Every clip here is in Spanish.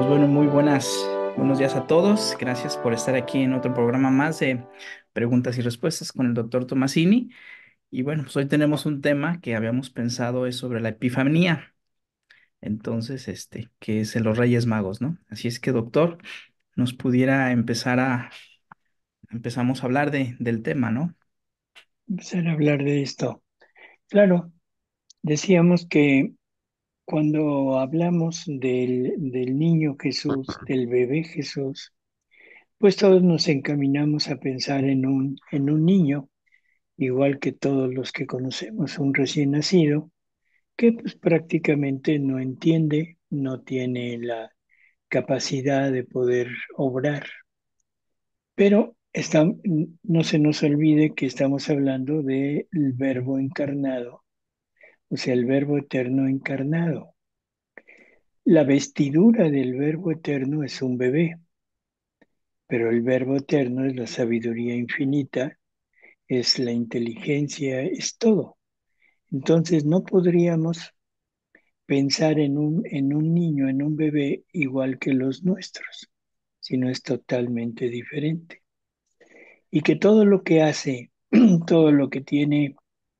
Pues bueno, buenos días a todos. Gracias por estar aquí en otro programa más de preguntas y respuestas con el doctor Tomasini. Y bueno, pues hoy tenemos un tema que habíamos pensado es sobre la Epifanía. Entonces, que es en los Reyes Magos, ¿no? Así es que, doctor, nos pudiera empezamos a hablar del tema, ¿no? Empezar a hablar de esto. Claro, decíamos que cuando hablamos del niño Jesús, del bebé Jesús, pues todos nos encaminamos a pensar en un niño, igual que todos los que conocemos un recién nacido, que pues prácticamente no entiende, no tiene la capacidad de poder obrar. Pero no se nos olvide que estamos hablando del Verbo encarnado, o sea, el Verbo eterno encarnado. La vestidura del Verbo eterno es un bebé, pero el Verbo eterno es la sabiduría infinita, es la inteligencia, es todo. Entonces no podríamos pensar en un niño, en un bebé igual que los nuestros, sino es totalmente diferente. Y que todo lo que hace, todo lo que tiene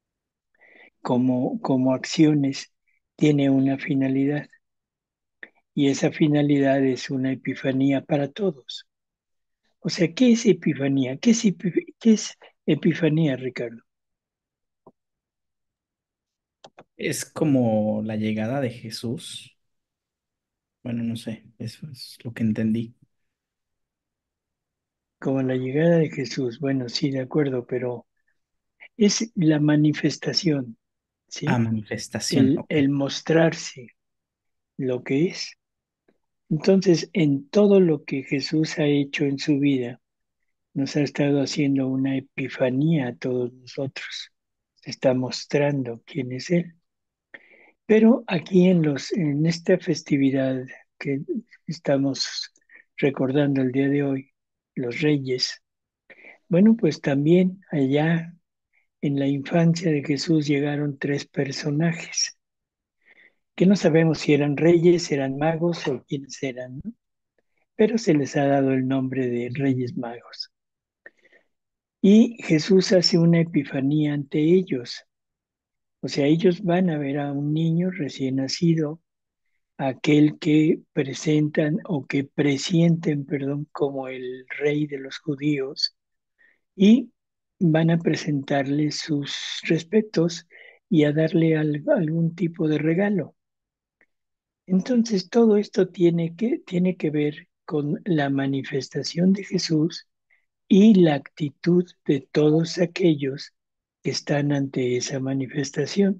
como acciones, tiene una finalidad. Y esa finalidad es una epifanía para todos. O sea, ¿qué es epifanía? ¿Qué es epifanía, Ricardo? Es como la llegada de Jesús. Bueno, no sé, eso es lo que entendí. Como la llegada de Jesús. Bueno, sí, de acuerdo, pero es la manifestación, Ah, ¿sí? manifestación, El, ok. el mostrarse lo que es. Entonces, en todo lo que Jesús ha hecho en su vida, nos ha estado haciendo una epifanía a todos nosotros. Se está mostrando quién es Él. Pero aquí en esta festividad que estamos recordando el día de hoy, los Reyes, bueno, pues también allá en la infancia de Jesús llegaron tres personajes, que no sabemos si eran reyes, eran magos o quiénes eran, ¿no? Pero se les ha dado el nombre de Reyes Magos. Y Jesús hace una epifanía ante ellos. O sea, ellos van a ver a un niño recién nacido, aquel que presentan o que presienten, perdón, como el rey de los judíos, y van a presentarle sus respetos y a darle algún tipo de regalo. Entonces, todo esto tiene que ver con la manifestación de Jesús y la actitud de todos aquellos que están ante esa manifestación.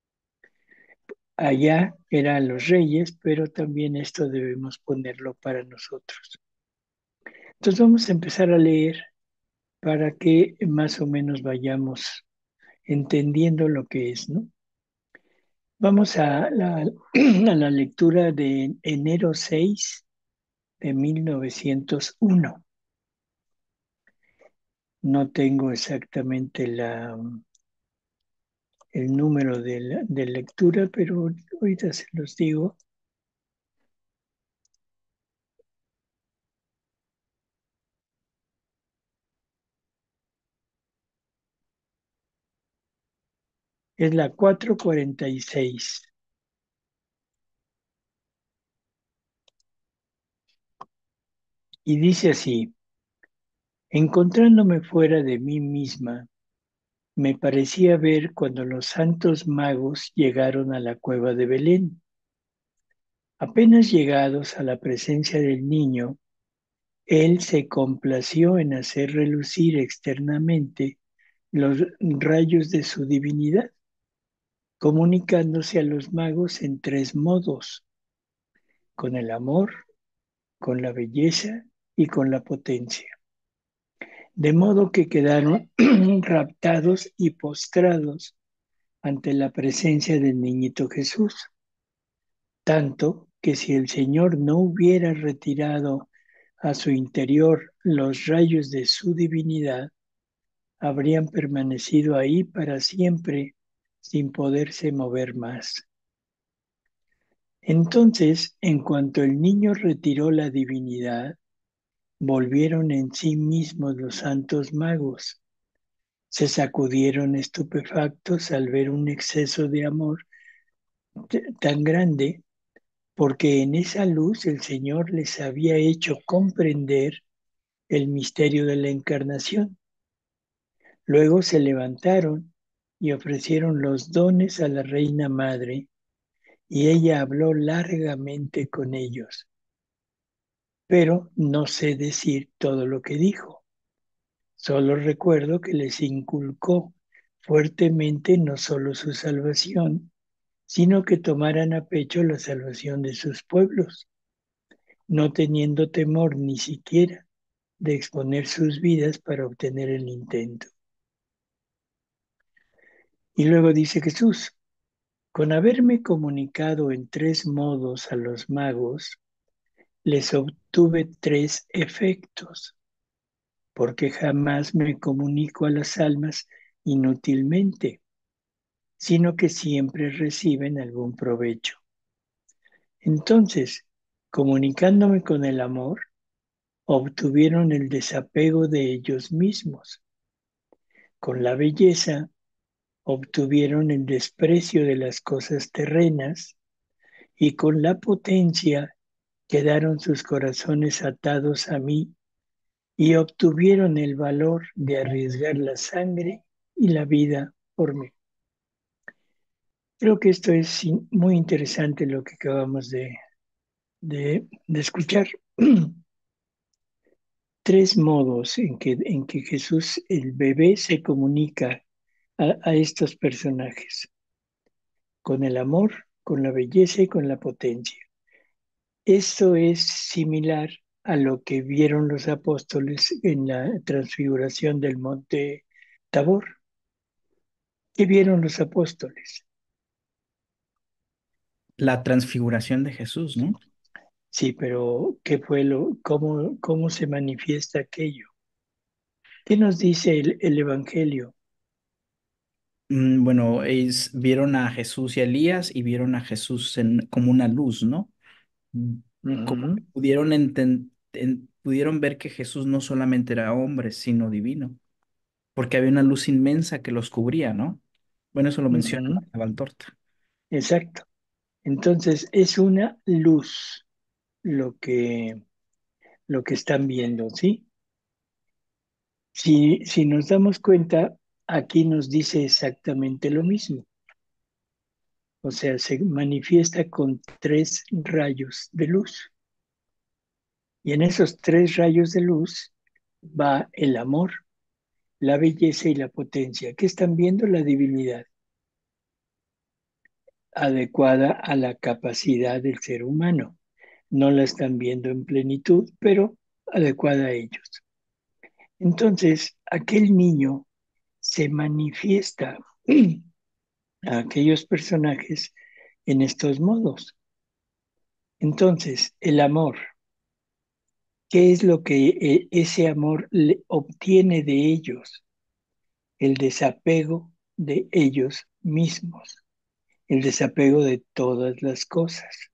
Allá eran los reyes, pero también esto debemos ponerlo para nosotros. Entonces vamos a empezar a leer para que más o menos vayamos entendiendo lo que es, ¿no? Vamos a la lectura de enero 6 de 1901. No tengo exactamente el número de lectura, pero ahorita se los digo. Es la 446 y dice así: encontrándome fuera de mí misma, me parecía ver cuando los santos magos llegaron a la cueva de Belén. Apenas llegados a la presencia del niño, él se complació en hacer relucir externamente los rayos de su divinidad, comunicándose a los magos en tres modos: con el amor, con la belleza y con la potencia. De modo que quedaron raptados y postrados ante la presencia del niñito Jesús, tanto que si el Señor no hubiera retirado a su interior los rayos de su divinidad, habrían permanecido ahí para siempre sin poderse mover más. Entonces, en cuanto el niño retiró la divinidad, volvieron en sí mismos los santos magos. Se sacudieron estupefactos al ver un exceso de amor tan grande, porque en esa luz el Señor les había hecho comprender el misterio de la encarnación. Luego se levantaron y ofrecieron los dones a la Reina Madre, y ella habló largamente con ellos, pero no sé decir todo lo que dijo. Solo recuerdo que les inculcó fuertemente no solo su salvación, sino que tomaran a pecho la salvación de sus pueblos, no teniendo temor ni siquiera de exponer sus vidas para obtener el intento. Y luego dice Jesús, con haberme comunicado en tres modos a los magos, les obtuve tres efectos, porque jamás me comunico a las almas inútilmente, sino que siempre reciben algún provecho. Entonces, comunicándome con el amor, obtuvieron el desapego de ellos mismos. Con la belleza, obtuvieron el desprecio de las cosas terrenas, y con la potencia quedaron sus corazones atados a mí y obtuvieron el valor de arriesgar la sangre y la vida por mí. Creo que esto es muy interesante lo que acabamos de escuchar. Tres modos en que Jesús, el bebé, se comunica a estos personajes, con el amor, con la belleza y con la potencia. Esto es similar a lo que vieron los apóstoles en la transfiguración del monte Tabor. ¿Qué vieron los apóstoles? La transfiguración de Jesús, ¿no? Sí, pero ¿qué fue cómo se manifiesta aquello? ¿Qué nos dice el Evangelio? Bueno, vieron a Jesús y a Elías y vieron a Jesús como una luz, ¿no? Mm, Como que Ujú, pudieron ver que Jesús no solamente era hombre, sino divino, porque había una luz inmensa que los cubría, ¿no? Bueno, eso lo menciona ujú, la Valtorta. exacto. Entonces, es una luz lo que están viendo, ¿sí? Si nos damos cuenta, aquí nos dice exactamente lo mismo. O sea, se manifiesta con tres rayos de luz. Y en esos tres rayos de luz va el amor, la belleza y la potencia. ¿Qué están viendo? La divinidad, adecuada a la capacidad del ser humano. No la están viendo en plenitud, pero adecuada a ellos. Entonces, aquel niño se manifiesta a aquellos personajes en estos modos. Entonces, el amor, ¿qué es lo que ese amor obtiene de ellos? El desapego de ellos mismos, el desapego de todas las cosas.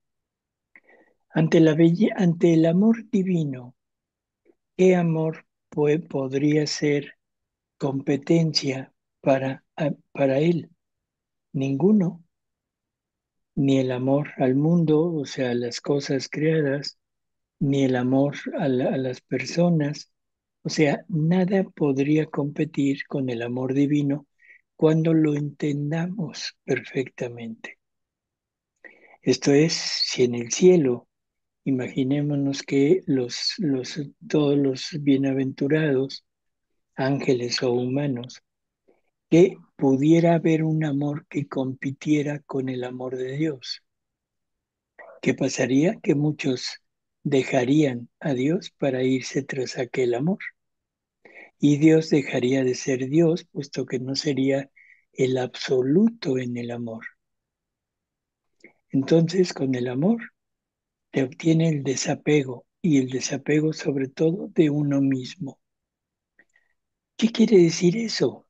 Ante el amor divino, ¿qué amor podría ser competencia para él? Ninguno, ni el amor al mundo, o sea, las cosas creadas, ni el amor a las personas. O sea, nada podría competir con el amor divino cuando lo entendamos perfectamente. Esto es, si en el cielo, imaginémonos que todos los bienaventurados, ángeles o humanos, que pudiera haber un amor que compitiera con el amor de Dios. ¿Qué pasaría? Que muchos dejarían a Dios para irse tras aquel amor. Y Dios dejaría de ser Dios, puesto que no sería el absoluto en el amor. Entonces, con el amor se obtiene el desapego, y el desapego sobre todo de uno mismo. ¿Qué quiere decir eso?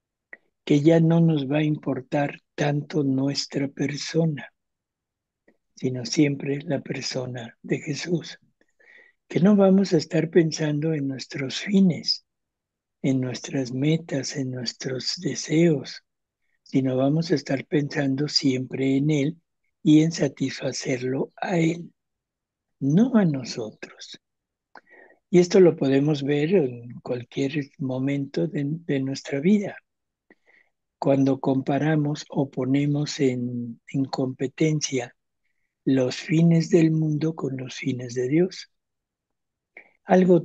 Que ya no nos va a importar tanto nuestra persona, sino siempre la persona de Jesús. Que no vamos a estar pensando en nuestros fines, en nuestras metas, en nuestros deseos, sino vamos a estar pensando siempre en Él y en satisfacerlo a Él, no a nosotros. Y esto lo podemos ver en cualquier momento de nuestra vida. Cuando comparamos o ponemos en competencia los fines del mundo con los fines de Dios. Algo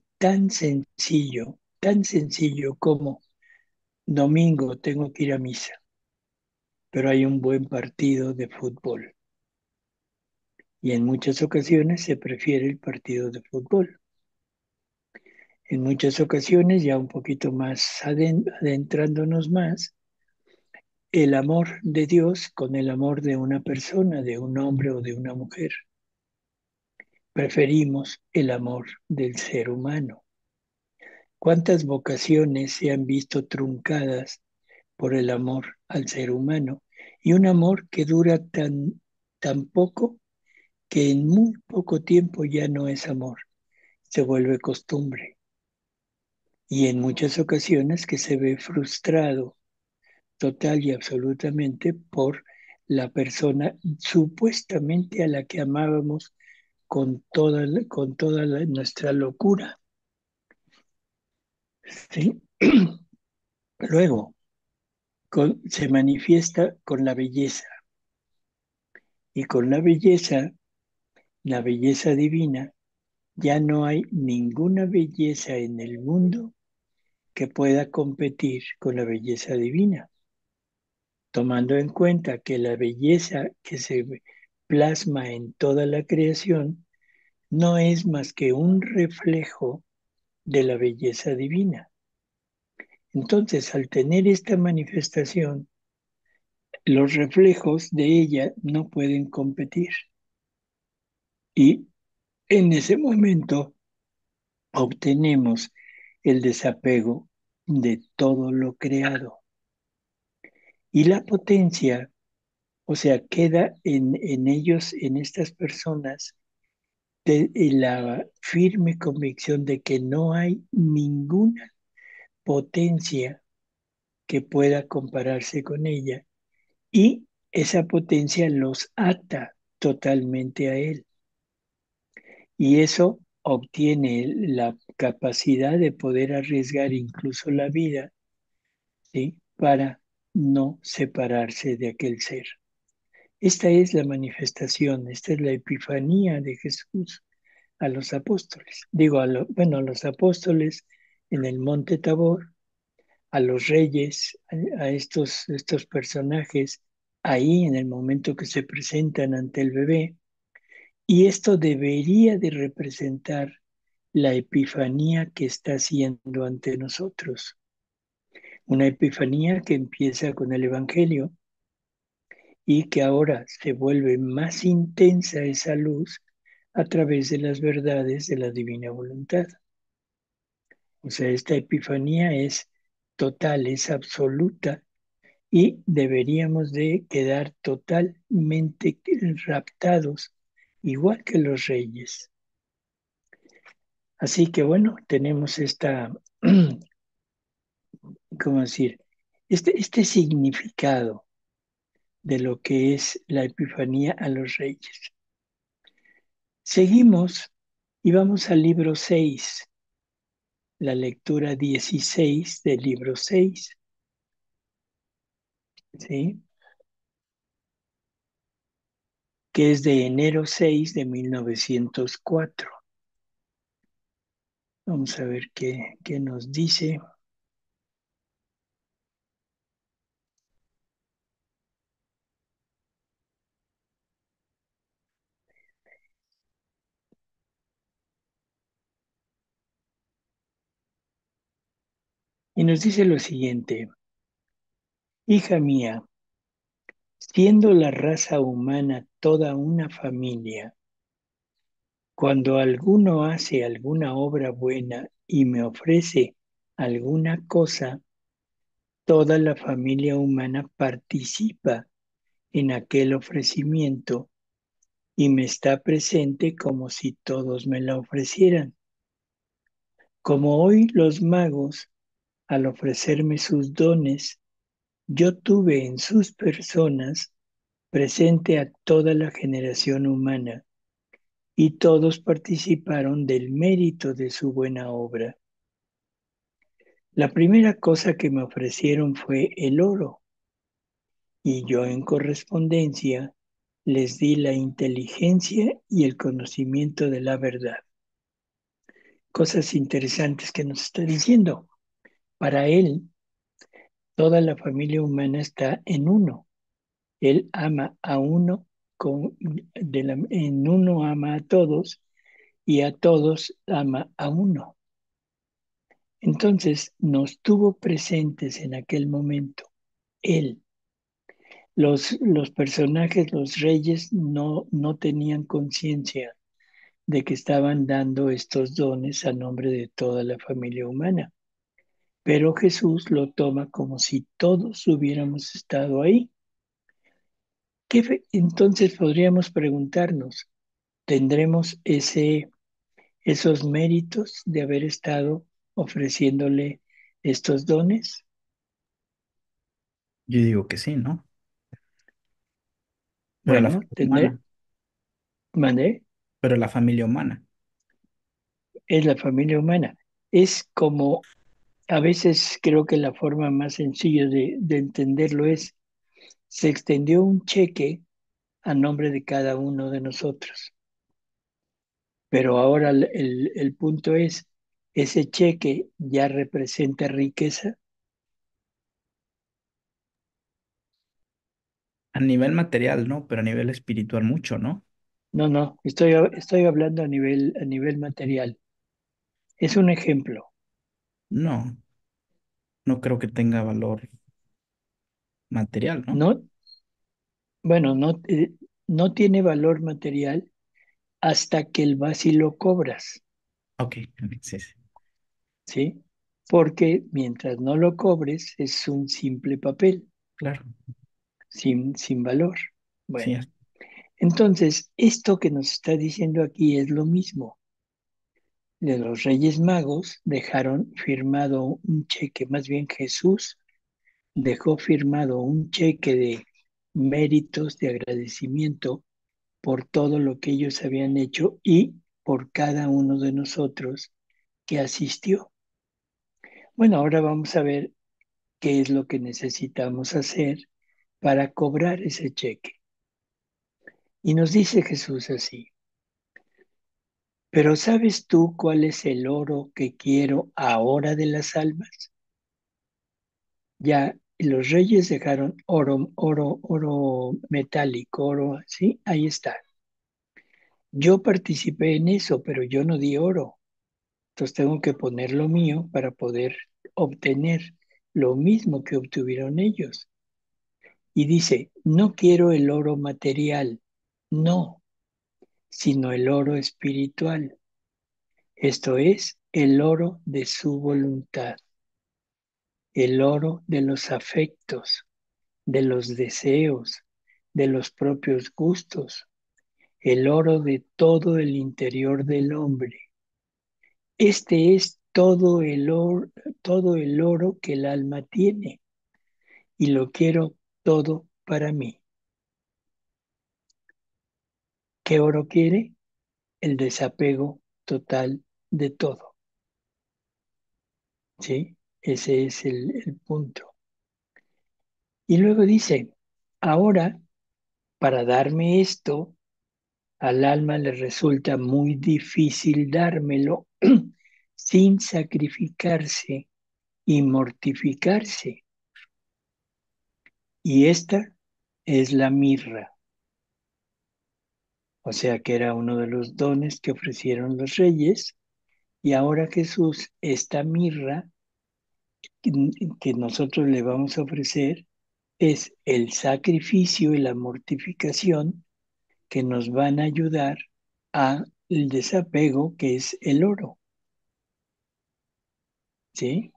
tan sencillo como domingo tengo que ir a misa, pero hay un buen partido de fútbol. Y en muchas ocasiones se prefiere el partido de fútbol. En muchas ocasiones, ya un poquito más adentrándonos más, el amor de Dios con el amor de una persona, de un hombre o de una mujer. Preferimos el amor del ser humano. ¿Cuántas vocaciones se han visto truncadas por el amor al ser humano? Y un amor que dura tan poco que en muy poco tiempo ya no es amor, se vuelve costumbre. Y en muchas ocasiones que se ve frustrado total y absolutamente por la persona supuestamente a la que amábamos con toda nuestra locura. ¿Sí? Luego, se manifiesta con la belleza. Y con la belleza divina, ya no hay ninguna belleza en el mundo que pueda competir con la belleza divina, tomando en cuenta que la belleza que se plasma en toda la creación no es más que un reflejo de la belleza divina. Entonces, al tener esta manifestación, los reflejos de ella no pueden competir. Y en ese momento obtenemos el desapego de todo lo creado. Y la potencia, o sea, queda en ellos, en estas personas, la firme convicción de que no hay ninguna potencia que pueda compararse con ella. Y esa potencia los ata totalmente a él. Y eso obtiene la capacidad de poder arriesgar incluso la vida, ¿sí? Para no separarse de aquel ser. Esta es la manifestación, esta es la epifanía de Jesús a los apóstoles. Digo, a los apóstoles en el monte Tabor, a los reyes, a estos personajes, ahí en el momento que se presentan ante el bebé. Y esto debería de representar la epifanía que está haciendo ante nosotros. Una epifanía que empieza con el Evangelio y que ahora se vuelve más intensa esa luz a través de las verdades de la divina voluntad. O sea, esta epifanía es total, es absoluta y deberíamos de quedar totalmente raptados, igual que los reyes. Así que bueno, tenemos esta, ¿cómo decir? Este significado de lo que es la epifanía a los reyes. Seguimos y vamos al libro 6, la lectura 16 del libro 6, ¿sí? Que es de enero 6 de 1904. Vamos a ver qué nos dice. Y nos dice lo siguiente: hija mía, siendo la raza humana toda una familia, cuando alguno hace alguna obra buena y me ofrece alguna cosa, toda la familia humana participa en aquel ofrecimiento y me está presente como si todos me la ofrecieran. Como hoy los magos, al ofrecerme sus dones, yo tuve en sus personas presente a toda la generación humana y todos participaron del mérito de su buena obra. La primera cosa que me ofrecieron fue el oro y yo en correspondencia les di la inteligencia y el conocimiento de la verdad. Cosas interesantes que nos está diciendo. Para él, toda la familia humana está en uno. Él ama a uno, en uno ama a todos y a todos ama a uno. Entonces nos tuvo presentes en aquel momento. Él, los personajes, los reyes, no tenían conciencia de que estaban dando estos dones a nombre de toda la familia humana. Pero Jesús lo toma como si todos hubiéramos estado ahí. Entonces podríamos preguntarnos, ¿tendremos esos méritos de haber estado ofreciéndole estos dones? Yo digo que sí, ¿no? Pero la Bueno, familia humana, ¿mandé? pero la familia humana. Es la familia humana. Es como, a veces creo que la forma más sencilla de entenderlo es, se extendió un cheque a nombre de cada uno de nosotros. Pero ahora el punto es, ¿ese cheque ya representa riqueza? A nivel material, ¿no? Pero a nivel espiritual mucho, ¿no? No, estoy hablando a nivel material. Es un ejemplo. No, no creo que tenga valor material, ¿no? No, bueno, no tiene valor material hasta que el vas y lo cobras, Ok, sí, sí, ¿sí? Porque mientras no lo cobres es un simple papel, claro. sin valor. Sí, Bueno, entonces esto que nos está diciendo aquí es lo mismo. De los Reyes Magos dejaron firmado un cheque, más bien Jesús dejó firmado un cheque de méritos, de agradecimiento por todo lo que ellos habían hecho y por cada uno de nosotros que asistió. Bueno, ahora vamos a ver qué es lo que necesitamos hacer para cobrar ese cheque. Y nos dice Jesús así, pero ¿sabes tú cuál es el oro que quiero ahora de las almas? Ya los reyes dejaron oro metálico, oro, ¿sí? Ahí está. Yo participé en eso, pero yo no di oro. Entonces tengo que poner lo mío para poder obtener lo mismo que obtuvieron ellos. Y dice, no quiero el oro material, no, sino el oro espiritual. Esto es el oro de su voluntad, el oro de los afectos, de los deseos, de los propios gustos, el oro de todo el interior del hombre. Este es todo el oro que el alma tiene y lo quiero todo para mí. ¿Qué oro quiere? El desapego total de todo. ¿Sí? Ese es el punto. Y luego dice, ahora, para darme esto, al alma le resulta muy difícil dármelo sin sacrificarse y mortificarse. Y esta es la mirra, o sea que era uno de los dones que ofrecieron los reyes. Y ahora Jesús, esta mirra que que nosotros le vamos a ofrecer es el sacrificio y la mortificación que nos van a ayudar a el desapego que es el oro, ¿sí?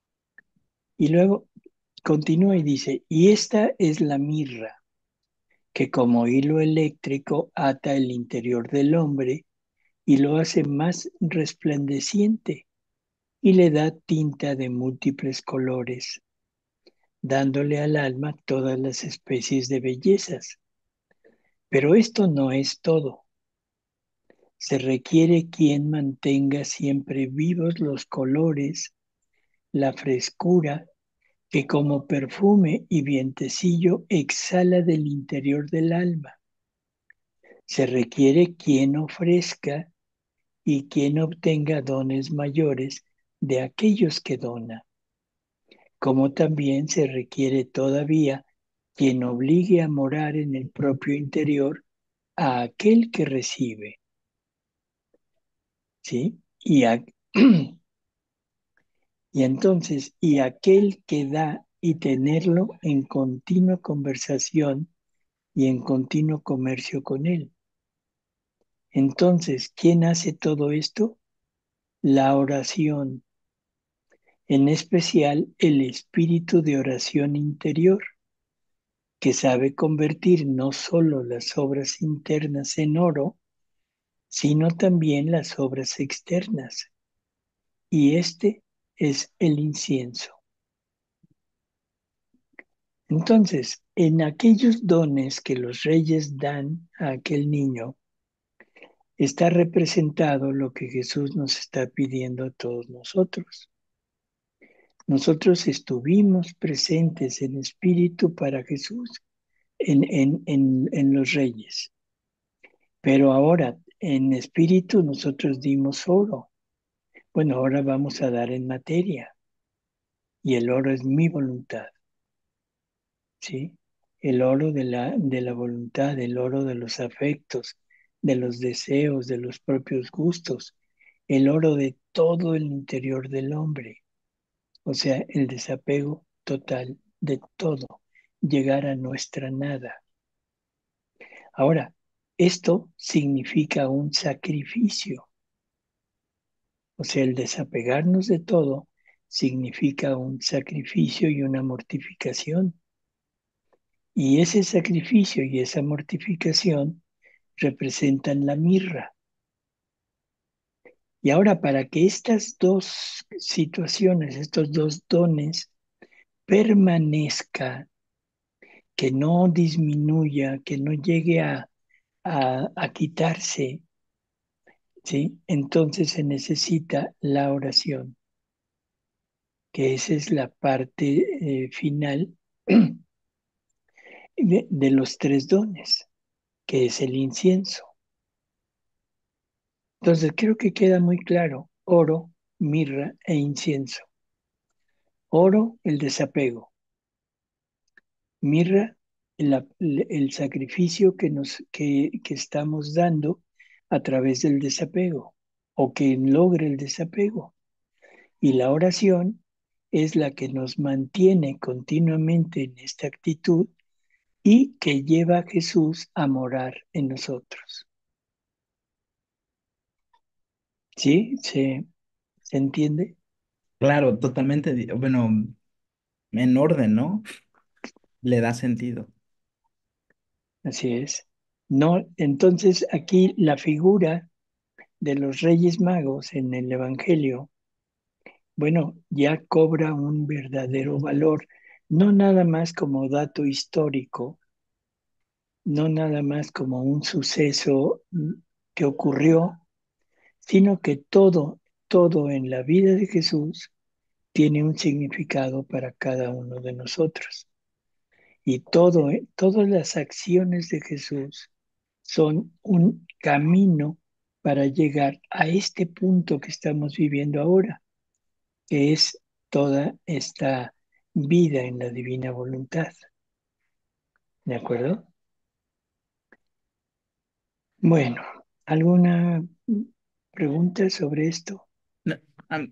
Y luego continúa y dice, y esta es la mirra que como hilo eléctrico ata el interior del hombre y lo hace más resplandeciente y le da tinta de múltiples colores, dándole al alma todas las especies de bellezas. Pero esto no es todo. Se requiere quien mantenga siempre vivos los colores, la frescura que como perfume y vientecillo exhala del interior del alma. Se requiere quien ofrezca y quien obtenga dones mayores de aquellos que dona, como también se requiere todavía quien obligue a morar en el propio interior a aquel que recibe, ¿sí? Y entonces, y aquel que da y tenerlo en continua conversación y en continuo comercio con él. Entonces, ¿quién hace todo esto? La oración, en especial el espíritu de oración interior, que sabe convertir no solo las obras internas en oro, sino también las obras externas. Y este es el incienso. Entonces, en aquellos dones que los reyes dan a aquel niño, está representado lo que Jesús nos está pidiendo a todos nosotros. Nosotros estuvimos presentes en espíritu para Jesús en los reyes, pero ahora en espíritu nosotros dimos oro. Bueno, ahora vamos a dar en materia y el oro es mi voluntad, ¿sí? El oro de la voluntad, el oro de los afectos, de los deseos, de los propios gustos, el oro de todo el interior del hombre, o sea, el desapego total de todo, llegar a nuestra nada. Ahora, esto significa un sacrificio, o sea, el desapegarnos de todo significa un sacrificio y una mortificación. Y ese sacrificio y esa mortificación representan la mirra. Y ahora, para que estas dos situaciones, estos dos dones permanezcan, que no disminuya, que no llegue a quitarse, ¿sí? Entonces se necesita la oración, que esa es la parte final de los tres dones, que es el incienso. Entonces creo que queda muy claro, oro, mirra e incienso. Oro, el desapego. Mirra, el sacrificio que estamos dando a través del desapego o que logre el desapego. Y la oración es la que nos mantiene continuamente en esta actitud y que lleva a Jesús a morar en nosotros. ¿Sí? ¿Se entiende? Claro, totalmente, bueno, en orden, ¿no? Le da sentido. Así es. No, entonces aquí la figura de los Reyes Magos en el Evangelio, bueno, ya cobra un verdadero valor, no nada más como dato histórico, no nada más como un suceso que ocurrió, sino que todo en la vida de Jesús tiene un significado para cada uno de nosotros. Y todas las acciones de Jesús son un camino para llegar a este punto que estamos viviendo ahora, que es toda esta vida en la divina voluntad. ¿De acuerdo? Bueno, ¿alguna pregunta sobre esto? No, am-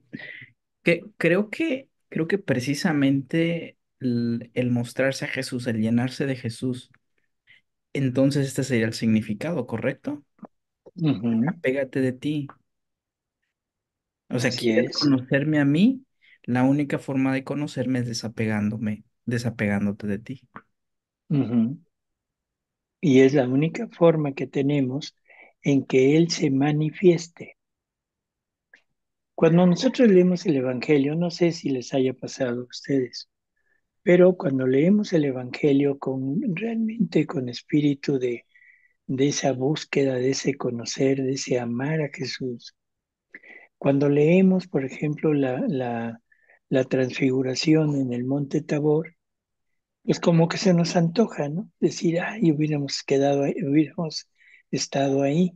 creo que precisamente el mostrarse a Jesús, el llenarse de Jesús, entonces este sería el significado, ¿correcto? Ujú. Apégate de ti. O sea, Así ¿quieres es. conocerme a mí? La única forma de conocerme es desapegándome, desapegándote de ti. Ujú. y es la única forma que tenemos en que Él se manifieste. Cuando nosotros leemos el Evangelio, no sé si les haya pasado a ustedes, pero cuando leemos el Evangelio con realmente con espíritu de esa búsqueda, de ese conocer, de ese amar a Jesús, cuando leemos, por ejemplo, la transfiguración en el Monte Tabor, pues como que se nos antoja, ¿no? Decir, ay, hubiéramos quedado ahí, hubiéramos estado ahí.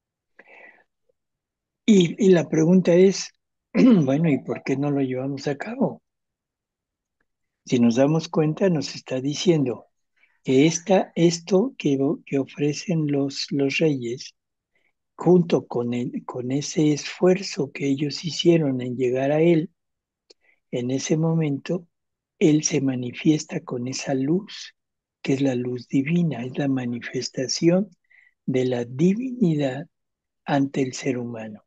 Y la pregunta es, bueno, ¿y por qué no lo llevamos a cabo? Si nos damos cuenta, nos está diciendo que esto que ofrecen los reyes, junto con ese esfuerzo que ellos hicieron en llegar a Él, en ese momento, Él se manifiesta con esa luz, que es la luz divina, es la manifestación de la divinidad ante el ser humano.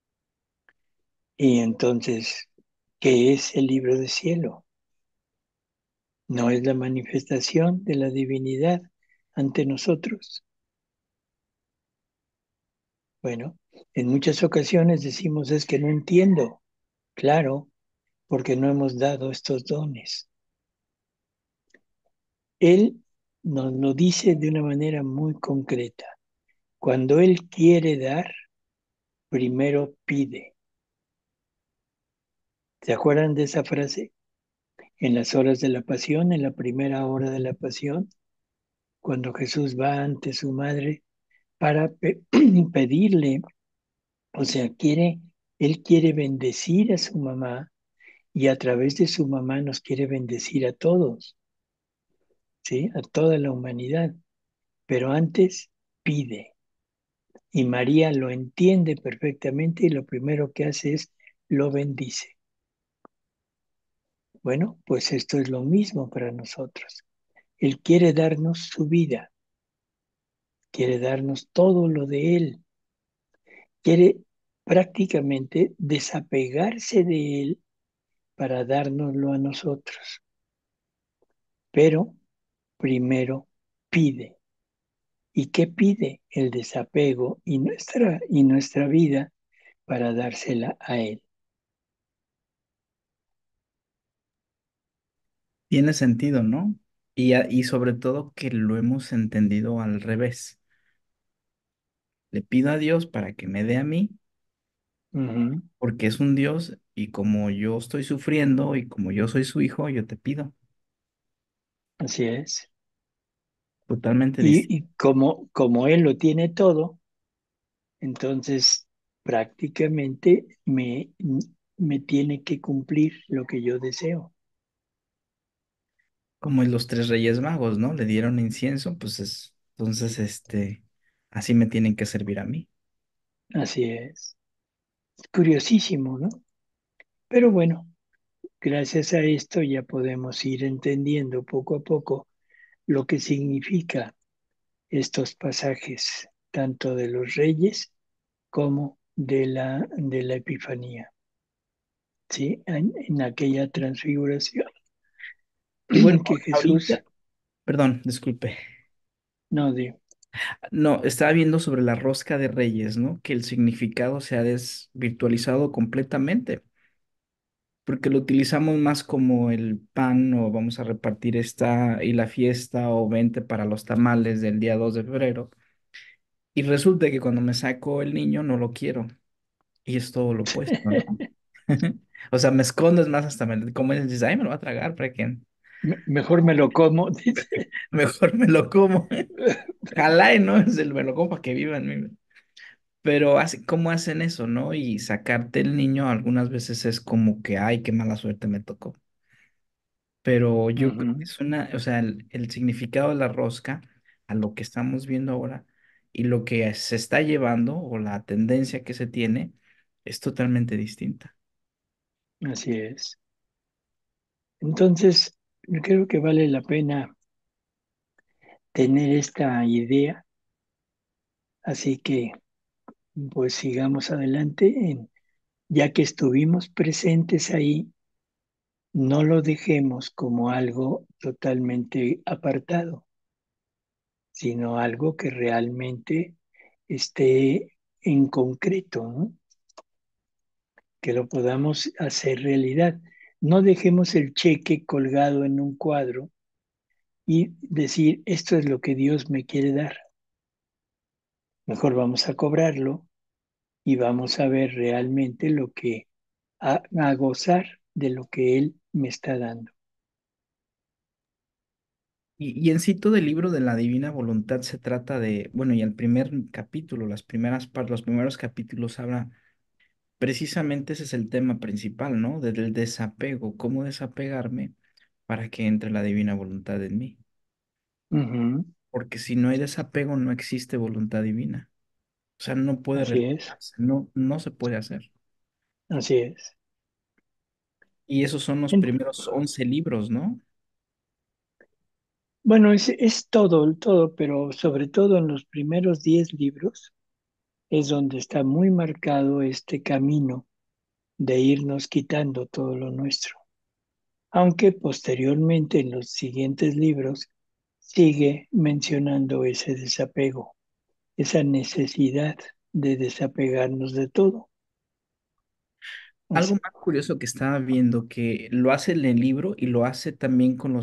Y entonces, ¿qué es el libro del cielo? ¿No es la manifestación de la divinidad ante nosotros? Bueno, en muchas ocasiones decimos es que no entiendo. Claro, porque no hemos dado estos dones. Él nos lo dice de una manera muy concreta. Cuando Él quiere dar, primero pide. ¿Se acuerdan de esa frase? En las horas de la pasión, en la primera hora de la pasión, cuando Jesús va ante su madre para pedirle, o sea, Él quiere bendecir a su mamá y a través de su mamá nos quiere bendecir a todos, ¿sí? A toda la humanidad. Pero antes pide. Y María lo entiende perfectamente y lo primero que hace es lo bendice. Bueno, pues esto es lo mismo para nosotros. Él quiere darnos su vida, quiere darnos todo lo de Él, quiere prácticamente desapegarse de Él para dárnoslo a nosotros. Pero primero pide. ¿Y qué pide? El desapego y nuestra vida para dársela a Él. Tiene sentido, ¿no? Y sobre todo que lo hemos entendido al revés. Le pido a Dios para que me dé a mí, Ujú. porque es un Dios y como yo estoy sufriendo y como yo soy su hijo, yo te pido. Así es. Totalmente distinto. Y como Él lo tiene todo, entonces prácticamente me tiene que cumplir lo que yo deseo. Como en los tres reyes magos, ¿no? Le dieron incienso, pues entonces, así me tienen que servir a mí. Así es. Curiosísimo, ¿no? Pero bueno, gracias a esto ya podemos ir entendiendo poco a poco lo que significa estos pasajes, tanto de los reyes como de la Epifanía, ¿sí? En aquella transfiguración Y bueno, que ahorita, Jesús, perdón, disculpe. no, No, estaba viendo sobre la rosca de reyes, ¿no? Que el significado se ha desvirtualizado completamente, porque lo utilizamos más como el pan o vamos a repartir esta y la fiesta o vente para los tamales del día 2 de febrero. Y resulta que cuando me saco el niño no lo quiero. Y es todo lo opuesto, ¿no? O sea, me escondo, es más, hasta me, como dices, ay, me lo va a tragar, ¿para qué? mejor me lo como, dice. Mejor me lo como. Ojalá y no es el me lo como para que viva en mí. Pero ¿cómo hacen eso, no? Y sacarte el niño algunas veces es como que, ay, qué mala suerte me tocó. Pero yo creo que Ujú. es una, o sea, el significado de la rosca a lo que estamos viendo ahora y lo que se está llevando o la tendencia que se tiene es totalmente distinta. Así es. Entonces, yo creo que vale la pena tener esta idea, así que pues sigamos adelante, ya que estuvimos presentes ahí, no lo dejemos como algo totalmente apartado, sino algo que realmente esté en concreto, ¿no? Que lo podamos hacer realidad. No dejemos el cheque colgado en un cuadro y decir, esto es lo que Dios me quiere dar. Mejor vamos a cobrarlo y vamos a ver realmente a gozar de lo que Él me está dando. Y en sí todo el libro de la Divina Voluntad se trata de, bueno, y el primer capítulo, las primeras partes, los primeros capítulos habla, precisamente ese es el tema principal, ¿no? Del desapego, cómo desapegarme para que entre la Divina Voluntad en mí. Ujú. Porque si no hay desapego, no existe voluntad divina. O sea, no puede Así es, realizarse, no, no se puede hacer. así es. Y esos son los En- primeros 11 libros, ¿no? bueno, es todo, todo, pero sobre todo en los primeros 10 libros es donde está muy marcado este camino de irnos quitando todo lo nuestro. Aunque posteriormente en los siguientes libros sigue mencionando ese desapego, esa necesidad de desapegarnos de todo. O Algo sea, más curioso que estaba viendo, que lo hace en el libro y lo hace también con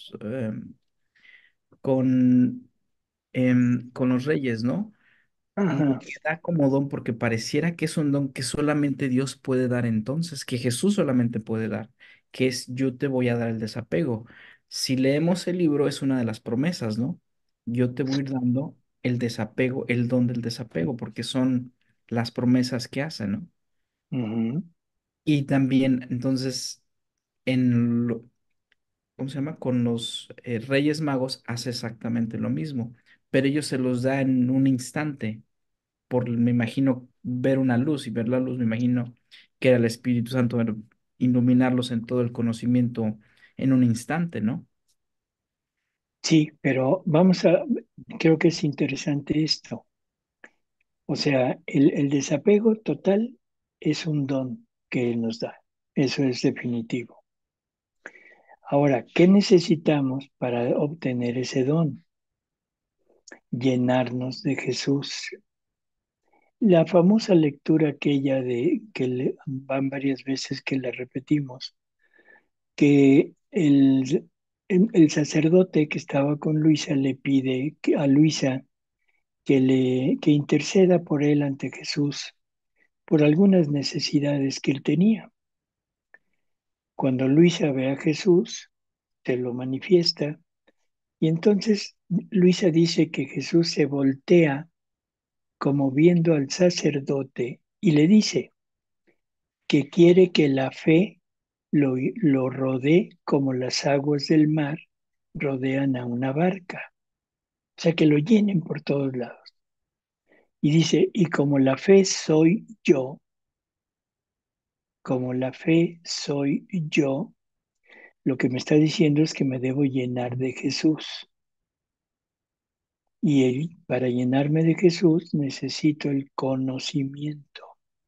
con, con los reyes, ¿no? Lo ajá, que da como don, porque pareciera que es un don que solamente Dios puede dar entonces, que Jesús solamente puede dar, que es yo te voy a dar el desapego. Si leemos el libro es una de las promesas, ¿no? Yo te voy a ir dando el desapego, el don del desapego, porque son las promesas que hace, ¿no? ujú, Y también, entonces, en lo, ¿cómo se llama? Con los Reyes Magos hace exactamente lo mismo, pero ellos se los da en un instante por, me imagino, ver una luz y ver la luz, me imagino que era el Espíritu Santo iluminarlos en todo el conocimiento en un instante, ¿no? sí, pero creo que es interesante esto. O sea, el desapego total es un don que Él nos da. Eso es definitivo. Ahora, ¿qué necesitamos para obtener ese don? Llenarnos de Jesús. La famosa lectura aquella van varias veces que la repetimos, que el sacerdote que estaba con Luisa le pide a Luisa que interceda por él ante Jesús por algunas necesidades que él tenía. Cuando Luisa ve a Jesús, se lo manifiesta y entonces Luisa dice que Jesús se voltea como viendo al sacerdote y le dice que quiere que la fe lo rodee como las aguas del mar rodean a una barca, o sea, que lo llenen por todos lados. Y dice, y como la fe soy yo, como la fe soy yo, lo que me está diciendo es que me debo llenar de Jesús. Para llenarme de Jesús necesito el conocimiento,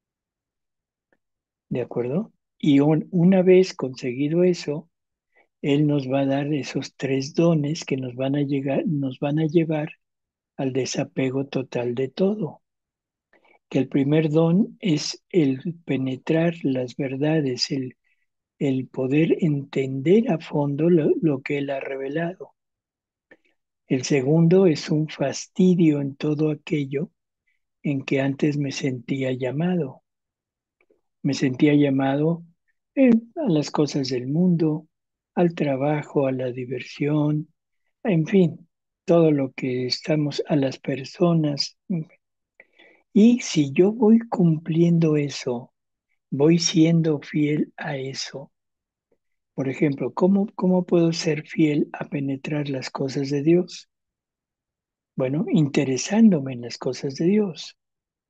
¿de acuerdo? Y una vez conseguido eso, Él nos va a dar esos tres dones que nos van a llevar al desapego total de todo. Que el primer don es el penetrar las verdades, el poder entender a fondo lo que Él ha revelado. El segundo es un fastidio en todo aquello en que antes me sentía llamado. Me sentía llamado a las cosas del mundo, al trabajo, a la diversión, en fin, todo lo que estamos a las personas. Y si yo voy cumpliendo eso, voy siendo fiel a eso. Por ejemplo, ¿cómo puedo ser fiel a penetrar las cosas de Dios? Bueno, interesándome en las cosas de Dios.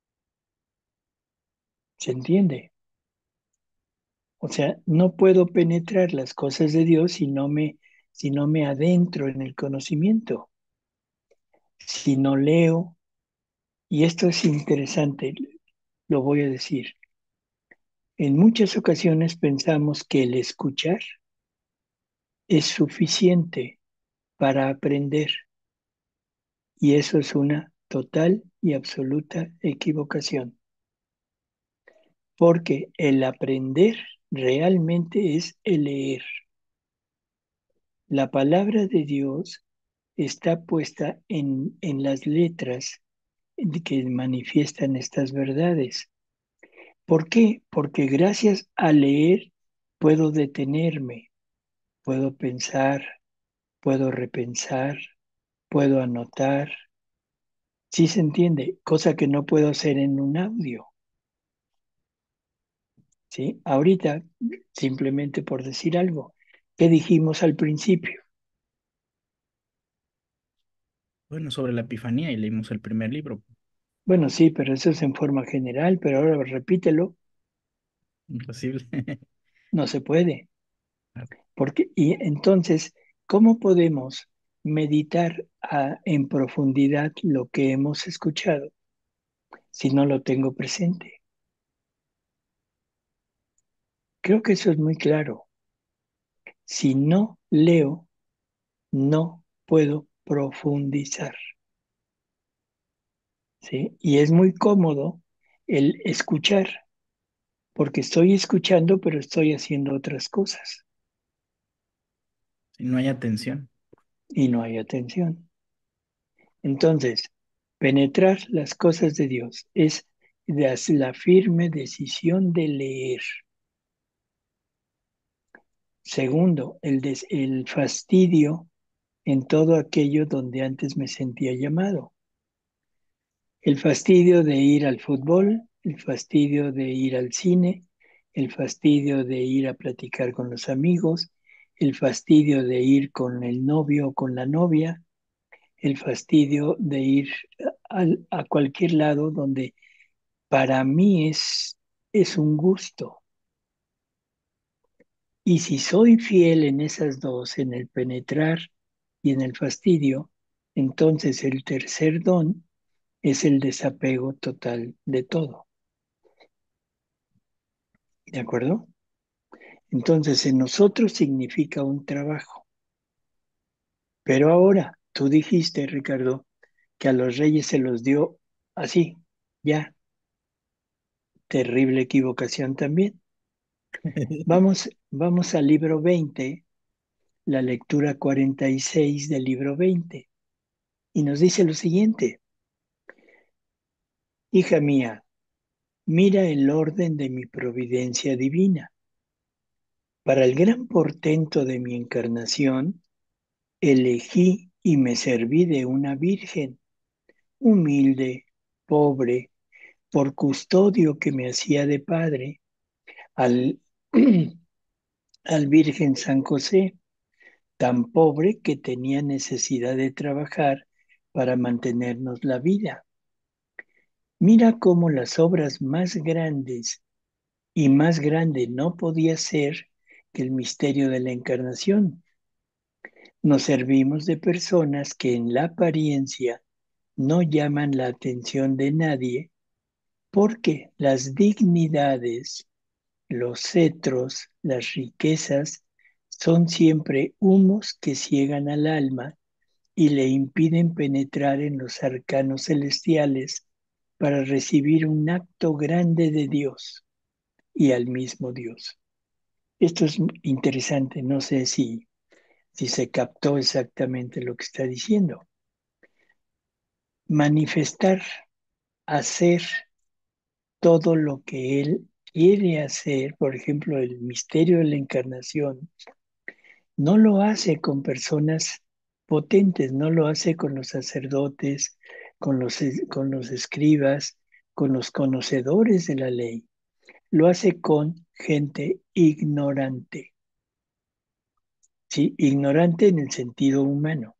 ¿Se entiende? O sea, no puedo penetrar las cosas de Dios si no me adentro en el conocimiento, si no leo. Y esto es interesante, lo voy a decir. En muchas ocasiones pensamos que el escuchar es suficiente para aprender Y eso es una total y absoluta equivocación, porque el aprender realmente es el leer. La palabra de Dios está puesta en las letras que manifiestan estas verdades. ¿Por qué? Porque gracias a leer puedo detenerme, puedo pensar, puedo repensar, puedo anotar. ¿Sí se entiende? Cosa que no puedo hacer en un audio. ¿Sí? Ahorita, simplemente por decir algo, ¿qué dijimos al principio? Bueno, sobre la Epifanía y leímos el primer libro. Bueno, sí, pero eso es en forma general, pero ahora repítelo, Imposible. no se puede. Porque, y entonces, ¿cómo podemos meditar en profundidad lo que hemos escuchado si no lo tengo presente? Creo que eso es muy claro. Si no leo, no puedo profundizar, ¿sí? Y es muy cómodo el escuchar, porque estoy escuchando, pero estoy haciendo otras cosas Si no hay atención. y no hay atención. Entonces, penetrar las cosas de Dios es la firme decisión de leer. Segundo, el fastidio en todo aquello donde antes me sentía llamado. El fastidio de ir al fútbol, el fastidio de ir al cine, el fastidio de ir a platicar con los amigos, el fastidio de ir con el novio o con la novia, el fastidio de ir a cualquier lado donde para mí es un gusto. Y si soy fiel en esas dos, en el penetrar y en el fastidio, entonces el tercer don es el desapego total de todo. ¿De acuerdo? Entonces en nosotros significa un trabajo. Pero ahora, tú dijiste, Ricardo, que a los reyes se los dio así, ya. Terrible equivocación también. Vamos al libro 20, la lectura 46 del libro 20, y nos dice lo siguiente: Hija mía, mira el orden de mi providencia divina. Para el gran portento de mi encarnación, elegí y me serví de una virgen, humilde, pobre, por custodio que me hacía de padre, al, al Virgen San José, tan pobre que tenía necesidad de trabajar para mantenernos la vida. Mira cómo las obras más grandes y más grande no podía ser que el misterio de la encarnación. Nos servimos de personas que en la apariencia no llaman la atención de nadie porque las dignidades, los cetros, las riquezas son siempre humos que ciegan al alma y le impiden penetrar en los arcanos celestiales para recibir un acto grande de Dios y al mismo Dios. Esto es interesante, no sé si se captó exactamente lo que está diciendo. Manifestar, hacer todo lo que Él quiere hacer, por ejemplo, el misterio de la encarnación, no lo hace con personas potentes, no lo hace con los sacerdotes, con los escribas, con los conocedores de la ley, lo hace con gente ignorante, ¿sí? Ignorante en el sentido humano.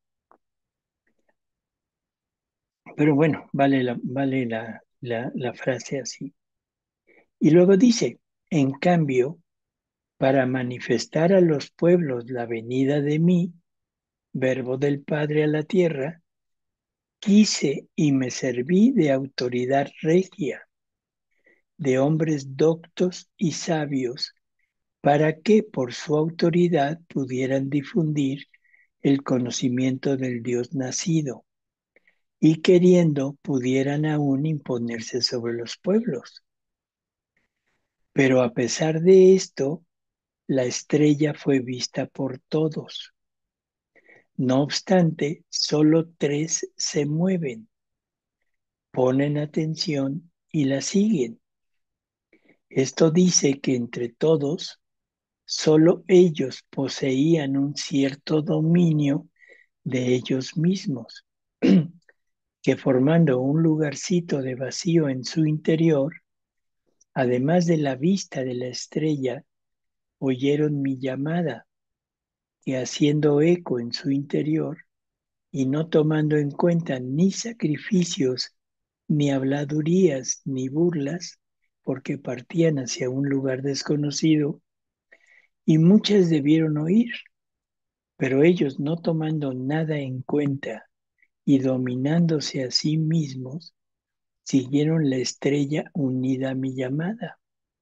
Pero bueno, vale la frase así. Y luego dice, en cambio, para manifestar a los pueblos la venida de mí, verbo del Padre a la tierra, quise y me serví de autoridad regia, de hombres doctos y sabios, para que por su autoridad pudieran difundir el conocimiento del Dios nacido, y queriendo pudieran aún imponerse sobre los pueblos. Pero a pesar de esto, la estrella fue vista por todos. No obstante, solo tres se mueven, ponen atención y la siguen. Esto dice que entre todos, solo ellos poseían un cierto dominio de ellos mismos, que formando un lugarcito de vacío en su interior, además de la vista de la estrella, oyeron mi llamada, que haciendo eco en su interior y no tomando en cuenta ni sacrificios, ni habladurías, ni burlas, porque partían hacia un lugar desconocido, y muchas debieron oír, pero ellos no tomando nada en cuenta y dominándose a sí mismos, siguieron la estrella unida a mi llamada,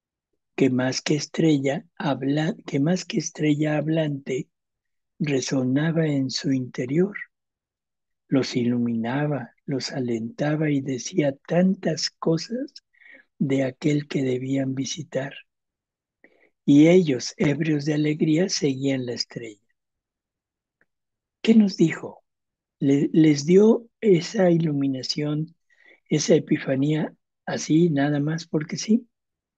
que más que estrella hablante, resonaba en su interior, los iluminaba, los alentaba y decía tantas cosas de aquel que debían visitar. Y ellos, ebrios de alegría, seguían la estrella. ¿Qué nos dijo? Les dio esa iluminación, esa epifanía, así nada más porque sí.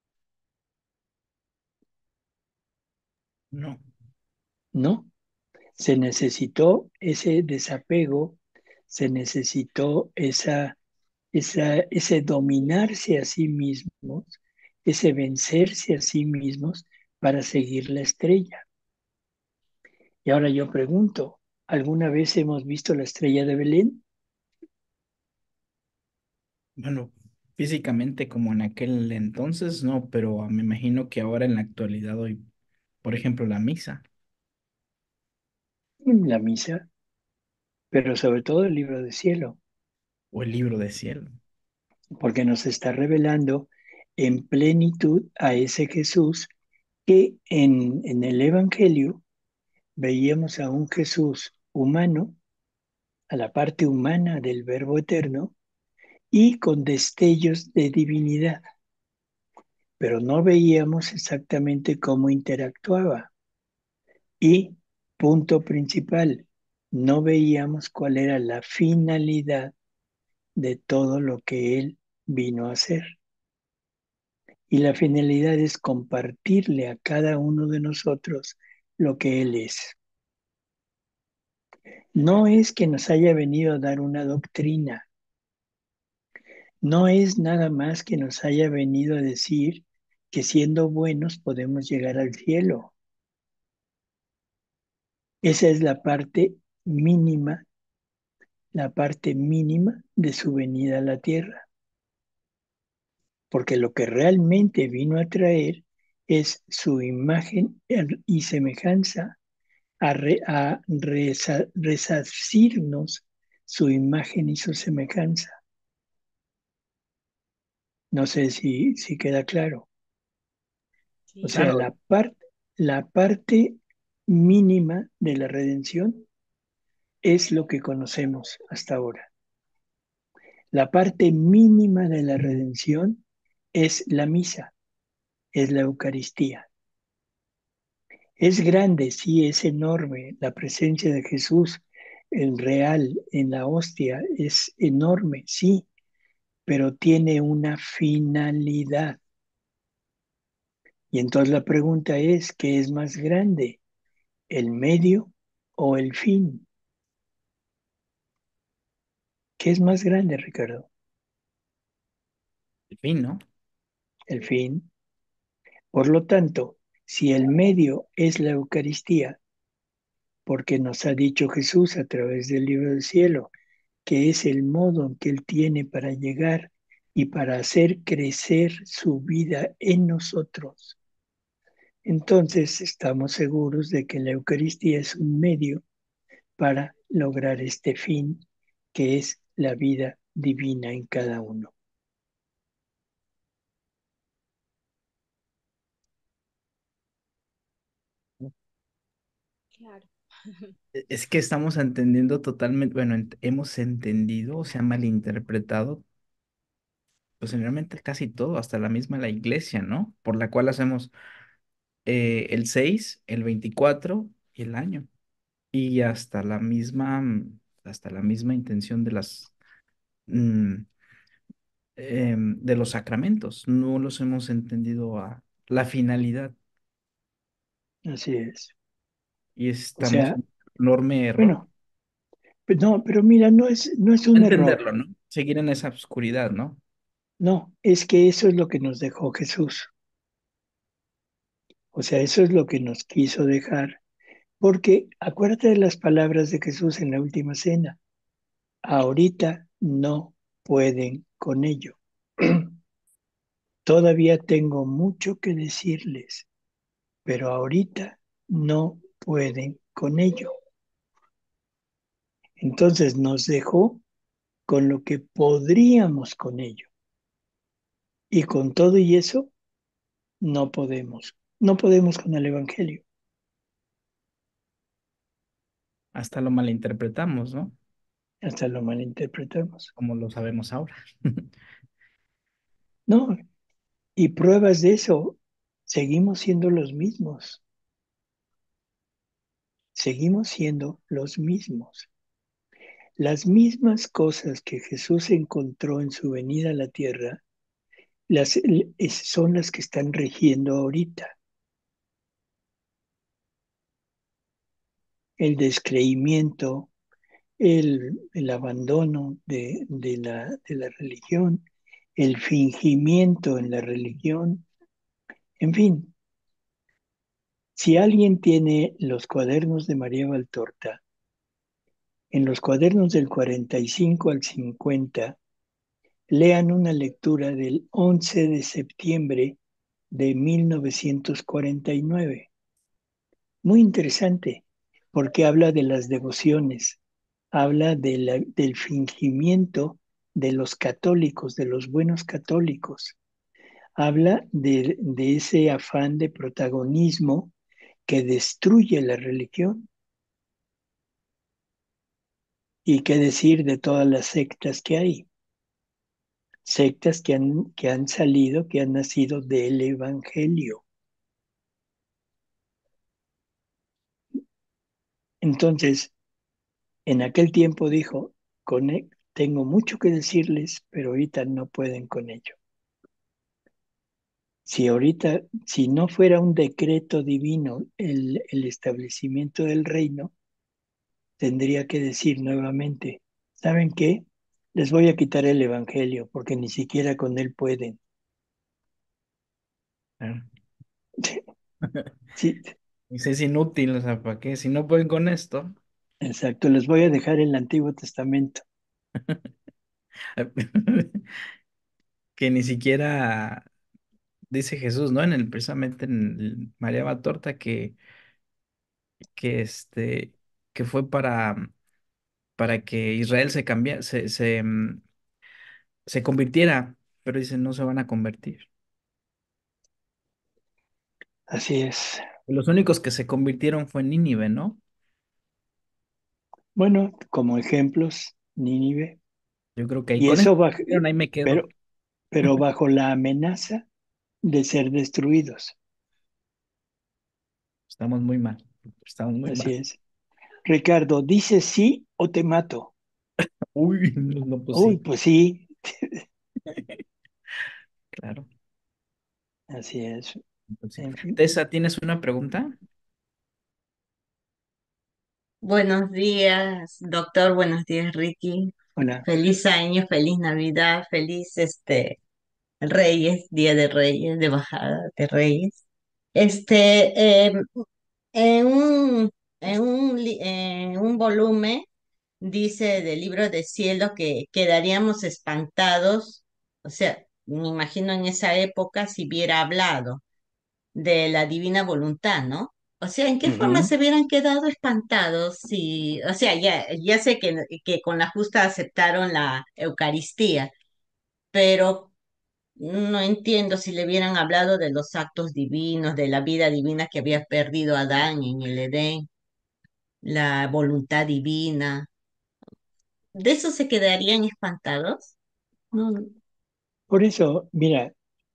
No. No, se necesitó ese desapego, se necesitó ese dominarse a sí mismos, ese vencerse a sí mismos para seguir la estrella. Y ahora yo pregunto, ¿alguna vez hemos visto la estrella de Belén? Bueno, físicamente como en aquel entonces, no, pero me imagino que ahora en la actualidad hoy, por ejemplo, la misa En la misa, pero sobre todo el libro del cielo, o el libro de cielo. porque nos está revelando en plenitud a ese Jesús que en el Evangelio veíamos a un Jesús humano, a la parte humana del Verbo eterno, y con destellos de divinidad, pero no veíamos exactamente cómo interactuaba. Y, punto principal, no veíamos cuál era la finalidad de todo lo que él vino a hacer. Y la finalidad es compartirle a cada uno de nosotros lo que él es. No es que nos haya venido a dar una doctrina, no es nada más que nos haya venido a decir que siendo buenos podemos llegar al cielo. Esa es mínima, la parte mínima de su venida a la tierra, porque lo que realmente vino a traer es su imagen y semejanza, a resarcirnos su imagen y su semejanza. No sé si queda claro. O Sí, sea, Claro, la parte mínima de la redención es lo que conocemos hasta ahora. La parte mínima de la redención es la misa, es la Eucaristía. Es grande, sí, es enorme. La presencia de Jesús, el real en la hostia, es enorme, sí, pero tiene una finalidad. Y entonces la pregunta es, ¿qué es más grande, el medio o el fin? ¿Qué es más grande, Ricardo? el fin, ¿no? El fin. Por lo tanto, si el medio es la Eucaristía, porque nos ha dicho Jesús a través del libro del cielo, que es el modo en que Él tiene para llegar y para hacer crecer su vida en nosotros. Entonces estamos seguros de que la Eucaristía es un medio para lograr este fin, que es la vida divina en cada uno. claro. Es que estamos entendiendo totalmente, bueno, hemos entendido o se ha malinterpretado, pues generalmente casi todo, hasta la misma la iglesia, ¿no? Por la cual hacemos el 6 el 24 y el año. Y hasta la misma intención de mm, de los sacramentos. No los hemos entendido a la finalidad Así es. y O estamos sea, en un enorme error. bueno, no, pero mira, no es un error. Entenderlo, ¿no? Seguir en esa oscuridad, ¿no? No, es que eso es lo que nos dejó Jesús. O sea, eso es lo que nos quiso dejar. Porque acuérdate de las palabras de Jesús en la última cena. Ahorita no pueden con ello. Todavía tengo mucho que decirles, pero ahorita no pueden con ello. Entonces nos dejó con lo que podríamos con ello. Y con todo y eso, no podemos. No podemos con el Evangelio. Hasta lo malinterpretamos, ¿no? Hasta lo malinterpretamos. Como lo sabemos ahora. No, y pruebas de eso, seguimos siendo los mismos. Seguimos siendo los mismos. Las mismas cosas que Jesús encontró en su venida a la tierra son las que están rigiendo ahorita. El descreimiento, el abandono de la religión, el fingimiento en la religión, en fin, si alguien tiene los cuadernos de María Valtorta, en los cuadernos del 45 al 50, lean una lectura del 11 de septiembre de 1949. Muy interesante, porque habla de las devociones, habla del fingimiento de los católicos, de los buenos católicos, habla de ese afán de protagonismo que destruye la religión. Y qué decir de todas las sectas que hay, sectas que han salido, que han nacido del Evangelio. Entonces, en aquel tiempo dijo, tengo mucho que decirles, pero ahorita no pueden con ello. Si no fuera un decreto divino el establecimiento del reino, tendría que decir nuevamente, ¿saben qué? Les voy a quitar el Evangelio porque ni siquiera con él pueden. Claro. Sí, Dice, es inútil, o sea, ¿para qué? Si no pueden con esto, exacto, les voy a dejar el Antiguo Testamento. que ni siquiera dice Jesús, ¿no? Precisamente en María Valtorta que que fue para que Israel se convirtiera, pero dice, no se van a convertir. Así es. Los únicos que se convirtieron fue Nínive, ¿no? Bueno, como ejemplos, Nínive, Yo creo que ahí y con eso, eso bajo, ahí me quedo. pero, pero bajo la amenaza de ser destruidos. Estamos muy mal, estamos muy Así mal. es. Ricardo, ¿dices sí o te mato? Uy, no, no, pues Uy, sí, pues sí, claro. así es. Pues sí. En fin, Tessa, ¿tienes una pregunta? Buenos días, doctor. Buenos días, Ricky. hola. Feliz año, feliz Navidad, feliz Reyes, Día de Reyes, de bajada de Reyes. Este, en en un volumen dice del libro de cielo que quedaríamos espantados, o sea, me imagino en esa época si hubiera hablado de la divina voluntad, ¿no? O sea, ¿en qué forma Ujú. se hubieran quedado espantados si, o sea, ya sé que con la justa aceptaron la Eucaristía, pero no entiendo si le hubieran hablado de los actos divinos, de la vida divina que había perdido Adán en el Edén. la voluntad divina. ¿De eso se quedarían espantados? No, Por eso, mira,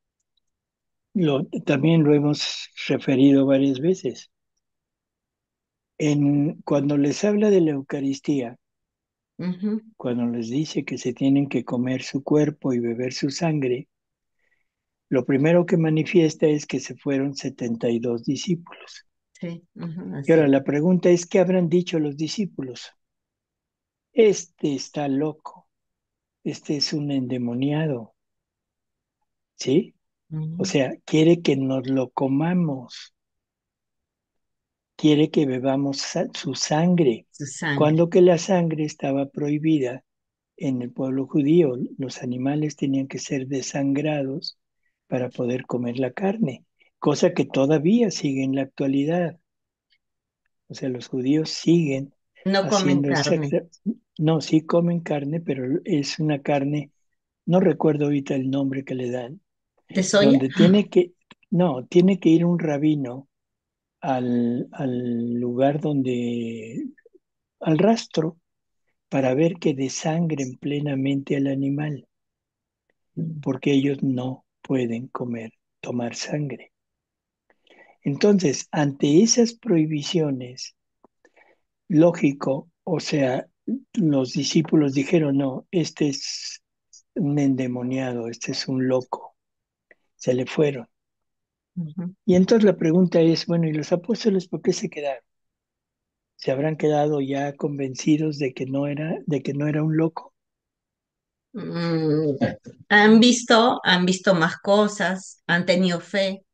también lo hemos referido varias veces. Cuando les habla de la Eucaristía, ujú, cuando les dice que se tienen que comer su cuerpo y beber su sangre, lo primero que manifiesta es que se fueron 72 discípulos. sí, ujú, Y ahora así. la pregunta es, ¿qué habrán dicho los discípulos? Este está loco, este es un endemoniado, ¿sí? O Ujú, sea, quiere que nos lo comamos, quiere que bebamos su sangre, su sangre. cuando que la sangre estaba prohibida en el pueblo judío. Los animales tenían que ser desangrados para poder comer la carne, cosa que todavía sigue en la actualidad. O sea, los judíos siguen No comen haciendo carne. exacta. No, sí comen carne, pero es una carne, no recuerdo ahorita el nombre que le dan, ¿De soya? donde no, tiene que ir un rabino al lugar donde, al rastro, para ver que desangren plenamente al animal, porque ellos no pueden tomar sangre. Entonces, ante esas prohibiciones, lógico, o sea, los discípulos dijeron, no, este es un endemoniado, este es un loco, se le fueron. Ujú. Y entonces la pregunta es, bueno, ¿y los apóstoles por qué se quedaron? ¿Se habrán quedado ya convencidos de que no era un loco? Mm, han visto más cosas, han tenido fe.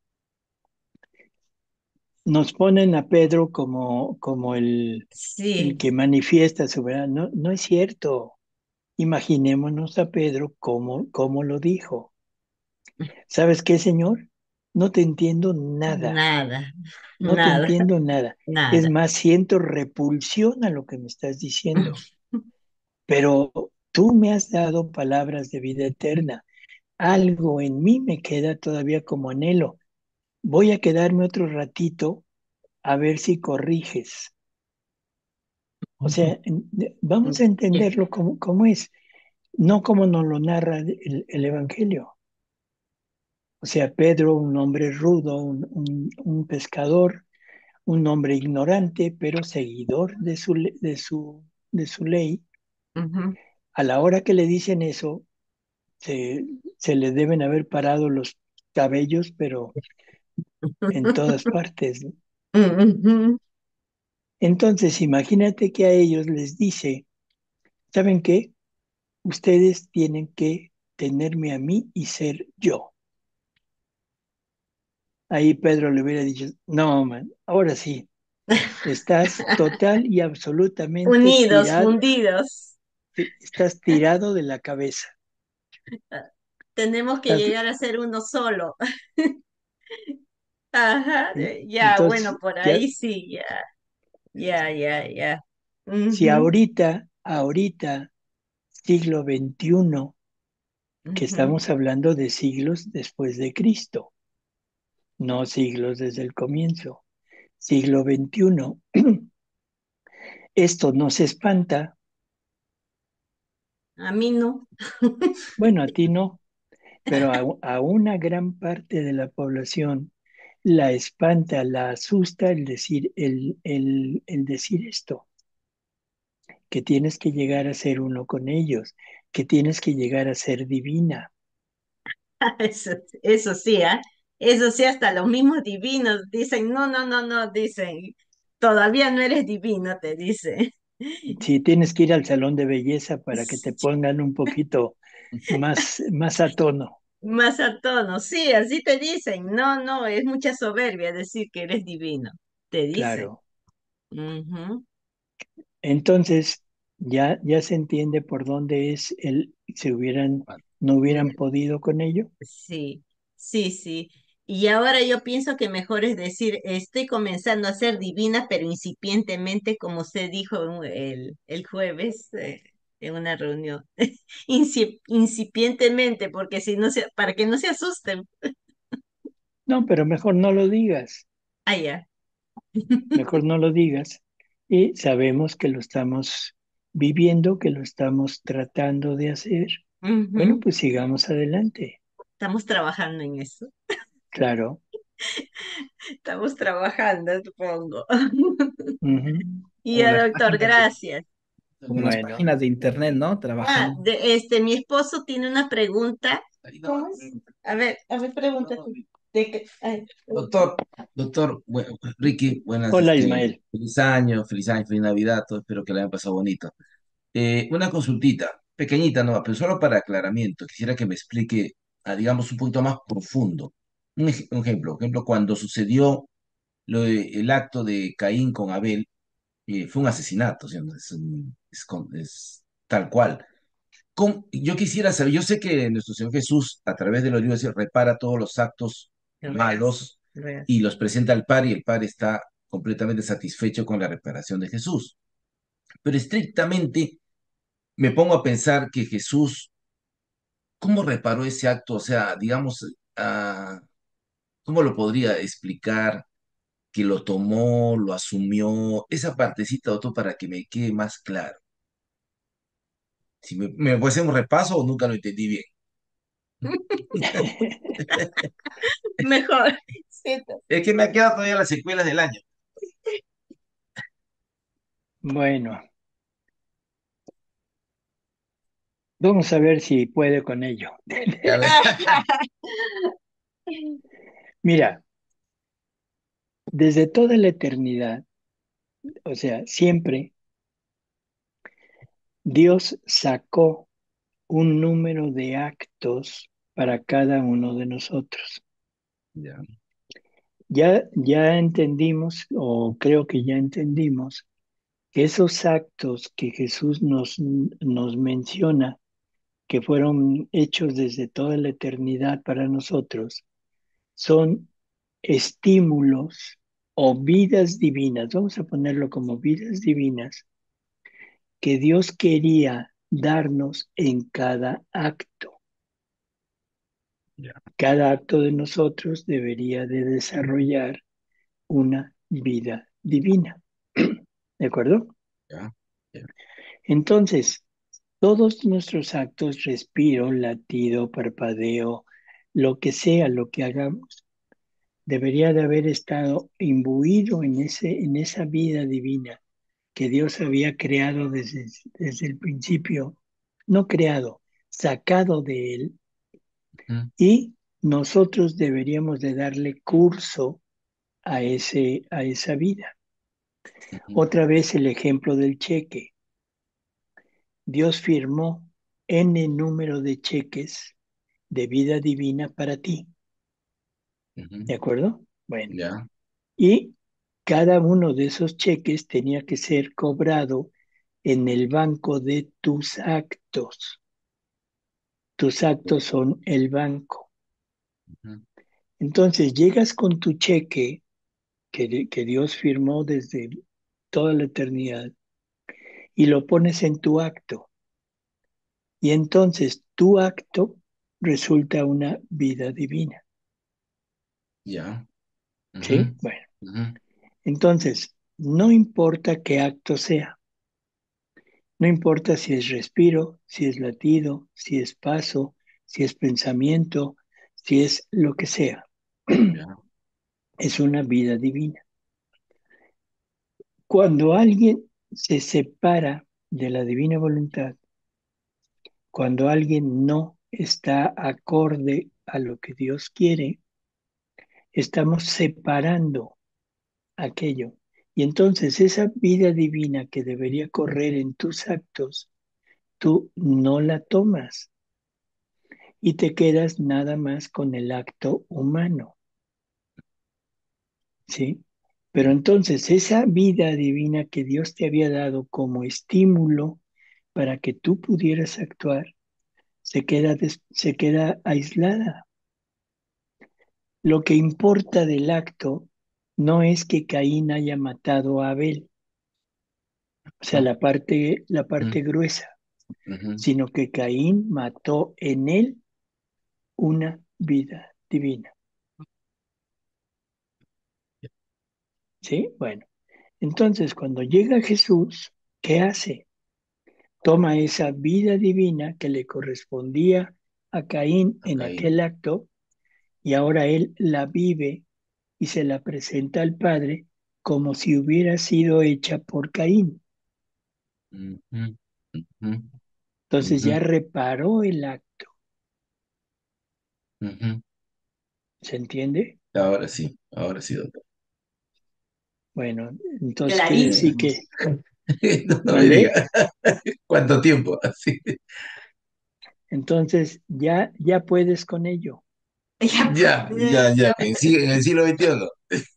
Nos ponen a Pedro como el Sí. que manifiesta su verdad. No, no es cierto. Imaginémonos a Pedro como lo dijo. ¿Sabes qué, Señor? No te entiendo nada. Nada, No te nada, entiendo nada. Es nada. más, siento repulsión a lo que me estás diciendo. Pero tú me has dado palabras de vida eterna. Algo en mí me queda todavía como anhelo. Voy a quedarme otro ratito a ver si corriges. O sea, vamos a Ya. entenderlo como es, no como nos lo narra el Evangelio. O sea, Pedro, un hombre rudo, un pescador, un hombre ignorante, pero seguidor de su ley. Ujú. A la hora que le dicen eso, se, se le deben haber parado los cabellos, pero en todas partes, ¿no? Ujú. Entonces, imagínate que a ellos les dice, ¿saben qué? Ustedes tienen que tenerme a mí y ser yo. Ahí Pedro le hubiera dicho, no, man, ahora sí, estás total y absolutamente Unidos, tirado, fundidos. sí, estás tirado de la cabeza. Tenemos que Estás, llegar a ser uno solo. Ajá, ya, bueno, entonces, por ya, ahí sí, ya, ya, ya, ya. si Ujú, ahorita, siglo XXI, que ujú. estamos hablando de siglos después de Cristo, no siglos desde el comienzo, siglo XXI, esto no se espanta, A mí no. bueno, a ti no, pero a una gran parte de la población la espanta, la asusta el decir esto, que tienes que llegar a ser uno con ellos, que tienes que llegar a ser divina. Eso, eso sí, ¿ah? Eso sí, hasta los mismos divinos dicen, no, no, no, no, dicen, todavía no eres divino, te dice. Si tienes que ir al salón de belleza para que te pongan un poquito más a tono, Más a tono, sí, así te dicen. No, no, es mucha soberbia decir que eres divino, te dicen. claro. Ujú. Entonces, ya se entiende por dónde no hubieran podido con ello. Sí, sí, sí. Y ahora yo pienso que mejor es decir, estoy comenzando a ser divina, pero incipientemente, como usted dijo el jueves en una reunión. Incipientemente, porque si no para que no se asusten. No, pero mejor no lo digas, Ah, ya. mejor no lo digas. y sabemos que lo estamos viviendo, que lo estamos tratando de hacer. Bueno, Ujú. pues sigamos adelante. Estamos trabajando en eso. Claro. Estamos trabajando, supongo. Ujú. Y Como ya, las doctor, páginas de, gracias. como las Bueno, páginas de internet, ¿no? Ah, Trabajando. mi esposo tiene una pregunta. ¿Cómo es? A ver, pregunta tú. Ay, Doctor, Ricky, buenas, hola Ismael. feliz año, feliz Navidad, todo espero que la hayan pasado bonito. Una consultita, pequeñita, no, pero solo para aclaramiento, quisiera que me explique, digamos, un poquito más profundo. Un ejemplo, cuando sucedió el acto de Caín con Abel, fue un asesinato, ¿sí? Es tal cual. Yo quisiera saber, yo sé que nuestro Señor Jesús, a través de los libros, repara todos los actos malos reas. y los presenta al Padre, y el Padre está completamente satisfecho con la reparación de Jesús. Pero estrictamente me pongo a pensar que Jesús, ¿cómo reparó ese acto? O sea, digamos, ¿cómo lo podría explicar? Que lo tomó, lo asumió, esa partecita, otro, para que me quede más claro. Si me puede hacer un repaso o nunca lo entendí bien. Mejor. Sí, Es que me ha quedado todavía las secuelas del año. Bueno, vamos a ver si puede con ello. A ver. Mira, desde toda la eternidad, o sea, siempre Dios sacó un número de actos para cada uno de nosotros. Ya, Ya entendimos, o creo que ya entendimos, que esos actos que Jesús nos menciona, que fueron hechos desde toda la eternidad para nosotros, son estímulos o vidas divinas, vamos a ponerlo como vidas divinas, que Dios quería darnos en cada acto. ya, Cada acto de nosotros debería de desarrollar una vida divina. ¿De acuerdo? ya, ya, Entonces, todos nuestros actos, respiro, latido, parpadeo, lo que sea, lo que hagamos, debería de haber estado imbuido en esa vida divina que Dios había creado desde el principio, no creado, sacado de él, ujú, y nosotros deberíamos de darle curso a esa vida. ujú, Otra vez el ejemplo del cheque. Dios firmó N número de cheques de vida divina para ti, ujú, ¿de acuerdo? Bueno, ya, y cada uno de esos cheques tenía que ser cobrado en el banco de tus actos. Tus actos son el banco. ujú, Entonces llegas con tu cheque que Dios firmó desde toda la eternidad y lo pones en tu acto. Y entonces tu acto resulta una vida divina. ya, ¿Sí? ujú, Bueno, ujú, entonces no importa qué acto sea. No importa si es respiro, si es latido, si es paso, si es pensamiento, si es lo que sea. ya, Es una vida divina. Cuando alguien se separa de la divina voluntad, cuando alguien no está acorde a lo que Dios quiere, estamos separando aquello. Y entonces esa vida divina que debería correr en tus actos, tú no la tomas y te quedas nada más con el acto humano, ¿sí? Pero entonces esa vida divina que Dios te había dado como estímulo para que tú pudieras actuar, se queda aislada. Lo que importa del acto no es que Caín haya matado a Abel, o sea, no, la ujú, parte gruesa, ujú, sino que Caín mató en él una vida divina, ¿sí? Bueno. Entonces, cuando llega Jesús, ¿qué hace? Toma esa vida divina que le correspondía a Caín en Caín. aquel acto y ahora él la vive y se la presenta al Padre como si hubiera sido hecha por Caín. Ujú, ujú, Entonces ujú, ya reparó el acto, ujú. ¿se entiende? Ahora sí, doctor. Bueno, entonces quiere decir Clarísimo. que, No me ¿mandé? diga cuánto tiempo. Así. Entonces ya puedes con ello. Ya, Ya. En el siglo XXI.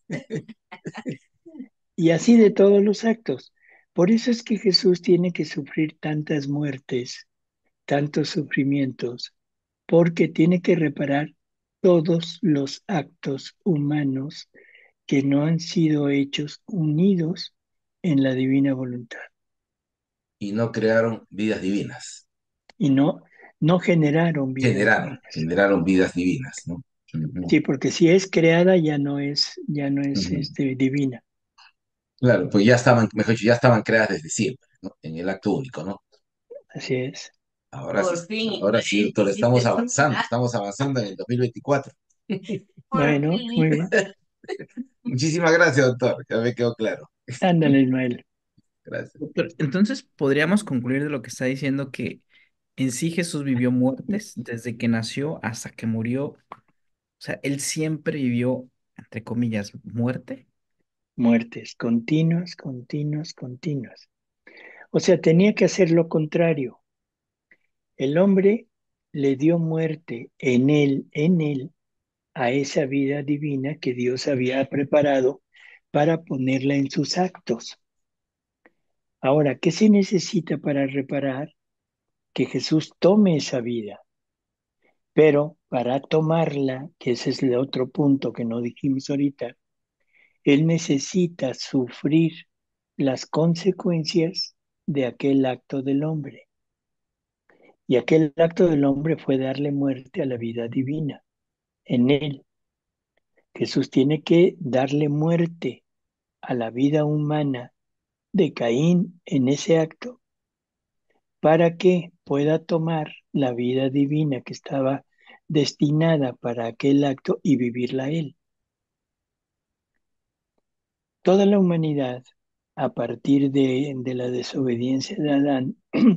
Y así de todos los actos. Por eso es que Jesús tiene que sufrir tantas muertes, tantos sufrimientos, porque tiene que reparar todos los actos humanos que no han sido hechos unidos en la divina voluntad Y no crearon vidas divinas. y no generaron vidas divinas. Generaron vidas divinas, ¿no? Ujú, Sí, porque si es creada ya no es ujú. divina. Claro, pues ya estaban, mejor dicho, ya estaban creadas desde siempre, ¿no? En el acto único, ¿no? Así es. por fin, Ahora sí, doctor, hiciste un milagro. estamos avanzando en el 2024. Por Bueno, fin. muy bien. Muchísimas gracias, doctor, ya me quedó claro. Ándale, Ismael. Gracias. Doctor, entonces podríamos concluir de lo que está diciendo que en sí Jesús vivió muertes desde que nació hasta que murió. O sea, él siempre vivió, entre comillas, muerte. Muertes continuas, continuas, continuas. O sea, tenía que hacer lo contrario. El hombre le dio muerte en él, a esa vida divina que Dios había preparado para ponerla en sus actos. Ahora, ¿qué se necesita para reparar? Que Jesús tome esa vida, pero para tomarla, que ese es el otro punto que no dijimos ahorita, Él necesita sufrir las consecuencias de aquel acto del hombre. Y aquel acto del hombre fue darle muerte a la vida divina en él. Jesús tiene que darle muerte a la vida humana de Caín en ese acto para que pueda tomar la vida divina que estaba destinada para aquel acto y vivirla él. Toda la humanidad, a partir de la desobediencia de Adán,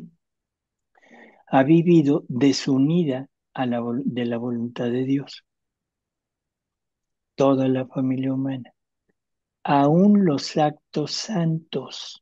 ha vivido desunida de la voluntad de Dios. Toda la familia humana. Aún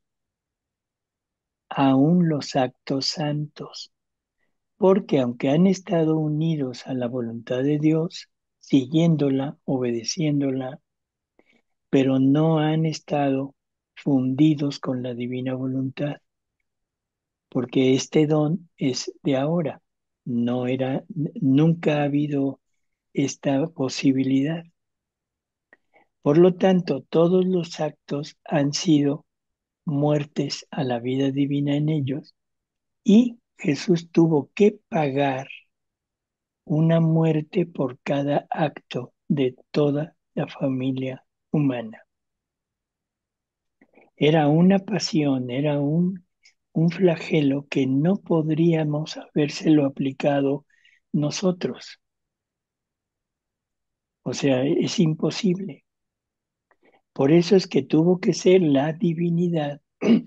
aún los actos santos, porque aunque han estado unidos a la voluntad de Dios, siguiéndola, obedeciéndola, pero no han estado fundidos con la divina voluntad, porque este don es de ahora, nunca ha habido esta posibilidad. Por lo tanto, todos los actos han sido muertes a la vida divina en ellos y Jesús tuvo que pagar una muerte por cada acto de toda la familia humana. Era una pasión, era un flagelo que no podríamos habérselo aplicado nosotros. O sea, es imposible. Por eso es que tuvo que ser la divinidad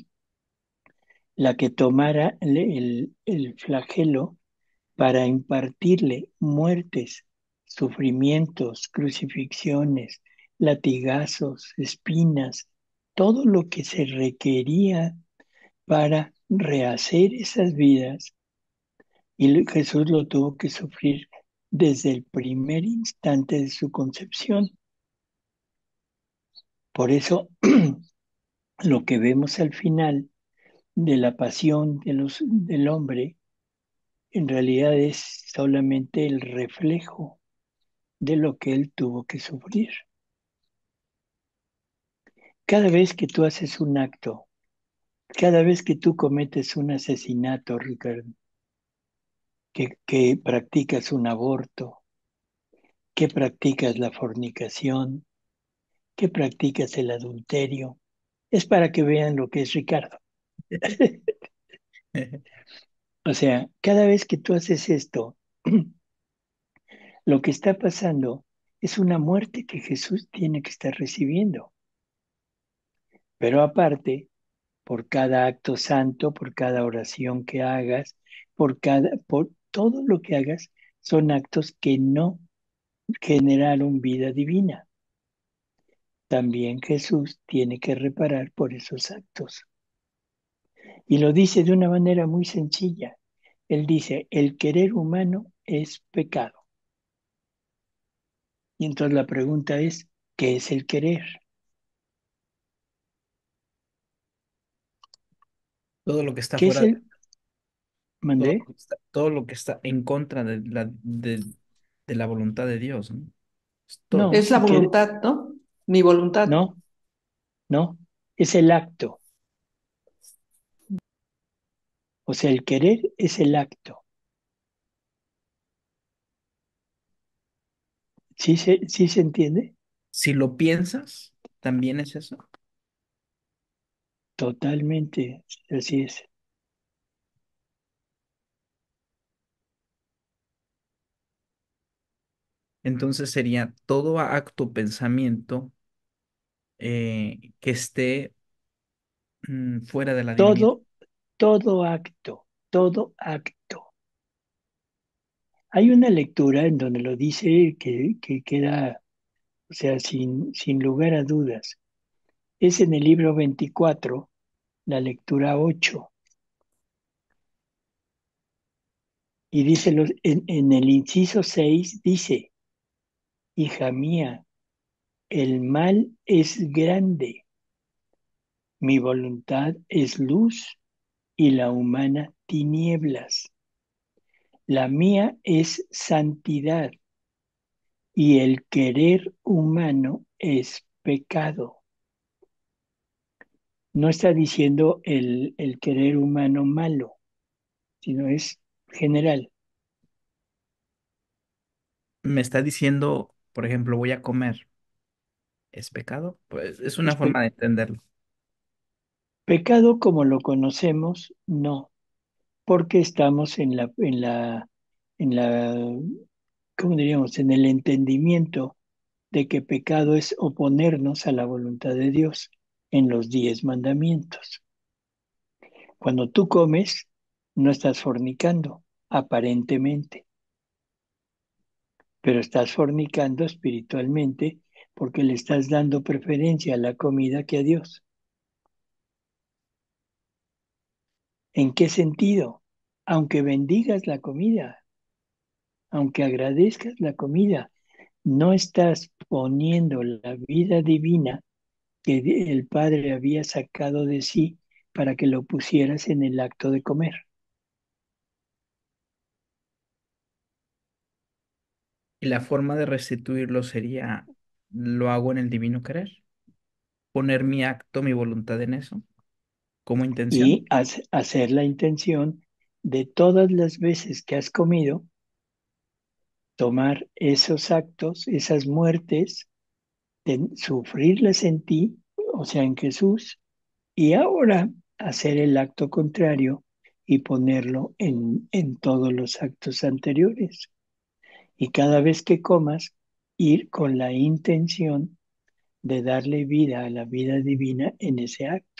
la que tomara el flagelo para impartirle muertes, sufrimientos, crucifixiones, latigazos, espinas, todo lo que se requería para rehacer esas vidas. Y Jesús lo tuvo que sufrir desde el primer instante de su concepción. Por eso lo que vemos al final de la pasión del hombre en realidad es solamente el reflejo de lo que él tuvo que sufrir. Cada vez que tú haces un acto, cada vez que tú cometes un asesinato, Ricardo, que practicas un aborto, que practicas la fornicación, que practicas el adulterio, Es para que vean lo que es Ricardo. O sea, cada vez que tú haces esto, lo que está pasando es una muerte que Jesús tiene que estar recibiendo. Pero aparte, por cada acto santo, por cada oración que hagas, por todo lo que hagas, son actos que no generaron vida divina. También Jesús tiene que reparar por esos actos. Y lo dice de una manera muy sencilla. Él dice, el querer humano es pecado. Y entonces la pregunta es, ¿qué es el querer? Todo lo que está ¿Qué es fuera, el mandé? todo lo que está en contra de la voluntad de Dios, ¿no? Es todo. No, Es la voluntad, ¿no? Mi voluntad. no, no, es el acto. O sea, el querer es el acto. Sí se entiende? Si lo piensas, también es eso. Totalmente, así es. Entonces sería todo acto, pensamiento que esté fuera de la divinidad. Todo, todo acto, todo acto. Hay una lectura en donde lo dice que queda, o sea, sin lugar a dudas. Es en el libro 24, la lectura 8. Y dice, en el inciso 6 dice, hija mía, el mal es grande, mi voluntad es luz y la humana tinieblas. La mía es santidad y el querer humano es pecado. No está diciendo el querer humano malo, sino es general. Me está diciendo, por ejemplo, voy a comer. ¿Es pecado? Pues es una Es forma de entenderlo. pecado como lo conocemos, no, porque estamos en la, ¿cómo diríamos? En el entendimiento de que pecado es oponernos a la voluntad de Dios en los 10 mandamientos. Cuando tú comes, no estás fornicando, aparentemente, pero estás fornicando espiritualmente porque le estás dando preferencia a la comida que a Dios. ¿En qué sentido? Aunque bendigas la comida, aunque agradezcas la comida, no estás poniendo la vida divina que el Padre había sacado de sí para que lo pusieras en el acto de comer. Y la forma de restituirlo sería, lo hago en el divino querer, poner mi acto, mi voluntad en eso, como intención. Y hacer la intención de todas las veces que has comido, tomar esos actos, esas muertes, sufrirlas en ti, o sea, en Jesús, y ahora hacer el acto contrario y ponerlo en todos los actos anteriores. Y cada vez que comas, ir con la intención de darle vida a la vida divina en ese acto.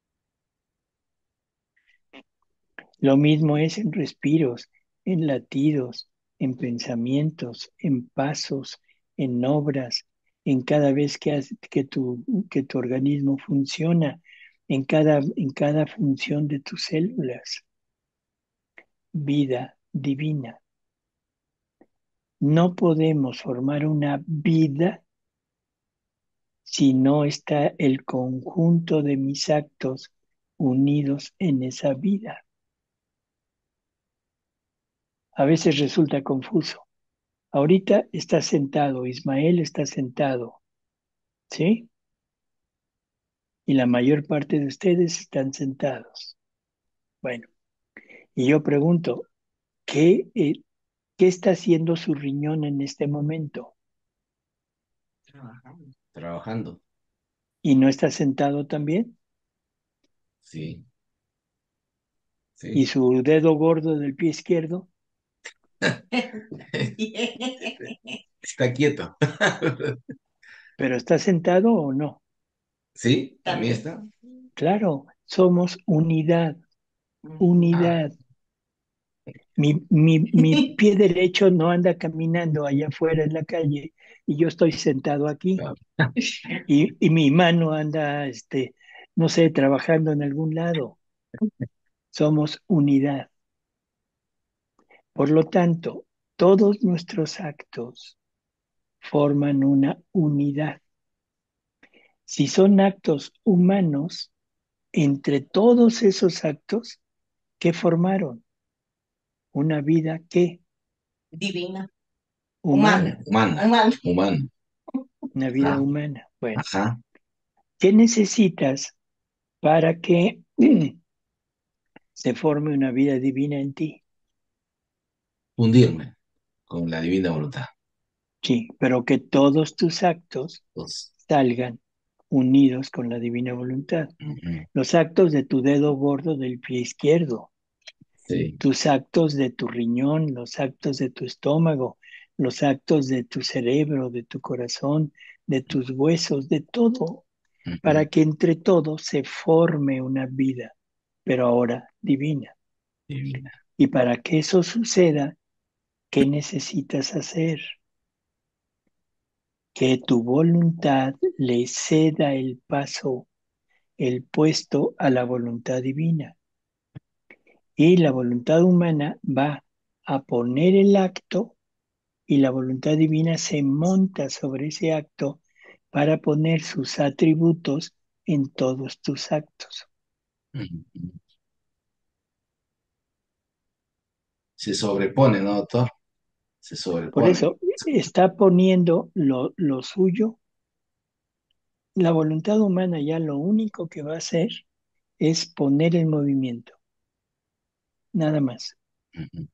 Lo mismo es en respiros, en latidos, en pensamientos, en pasos, en obras, en cada vez que tu organismo funciona, en cada función de tus células. Vida divina. No podemos formar una vida si no está el conjunto de mis actos unidos en esa vida. A veces resulta confuso. Ahorita está sentado, Ismael está sentado, ¿sí? Y la mayor parte de ustedes están sentados. Bueno, y yo pregunto, ¿qué está haciendo su riñón en este momento? Trabajando. Trabajando. ¿Y no está sentado también? Sí, Y sí. su dedo gordo del pie izquierdo, Está quieto. pero ¿está sentado o no? Sí, también También. está. Claro, somos unidad, Ah, unidad. Mi pie derecho no anda caminando allá afuera en la calle y yo estoy sentado aquí. claro. Y mi mano anda, no sé, trabajando en algún lado. Somos unidad. Por lo tanto, todos nuestros actos forman una unidad. Si son actos humanos, entre todos esos actos, ¿qué formaron? Una vida que Divina. Humano. humana, Humana, Humano. humano. una vida Ajá, humana. Bueno, ajá. ¿qué necesitas para que se forme una vida divina en ti? Fundirme con la divina voluntad. Sí, pero que todos tus actos Entonces, salgan unidos con la divina voluntad. ujú, Los actos de tu dedo gordo del pie izquierdo, sí. tus actos de tu riñón, los actos de tu estómago, los actos de tu cerebro, de tu corazón, de tus huesos, de todo, para Ujú, que entre todos se forme una vida, pero ahora divina. divina. Y para que eso suceda, ¿qué necesitas hacer? Que tu voluntad le ceda el paso, el puesto a la voluntad divina. Y la voluntad humana va a poner el acto y la voluntad divina se monta sobre ese acto para poner sus atributos en todos tus actos. Ujú. Se sobrepone, ¿no, doctor? Se Por sobrepone. eso está poniendo lo suyo. La voluntad humana ya lo único que va a hacer es poner el movimiento, nada más. Ujú,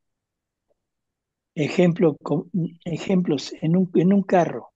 Ejemplo, ejemplos en un carro.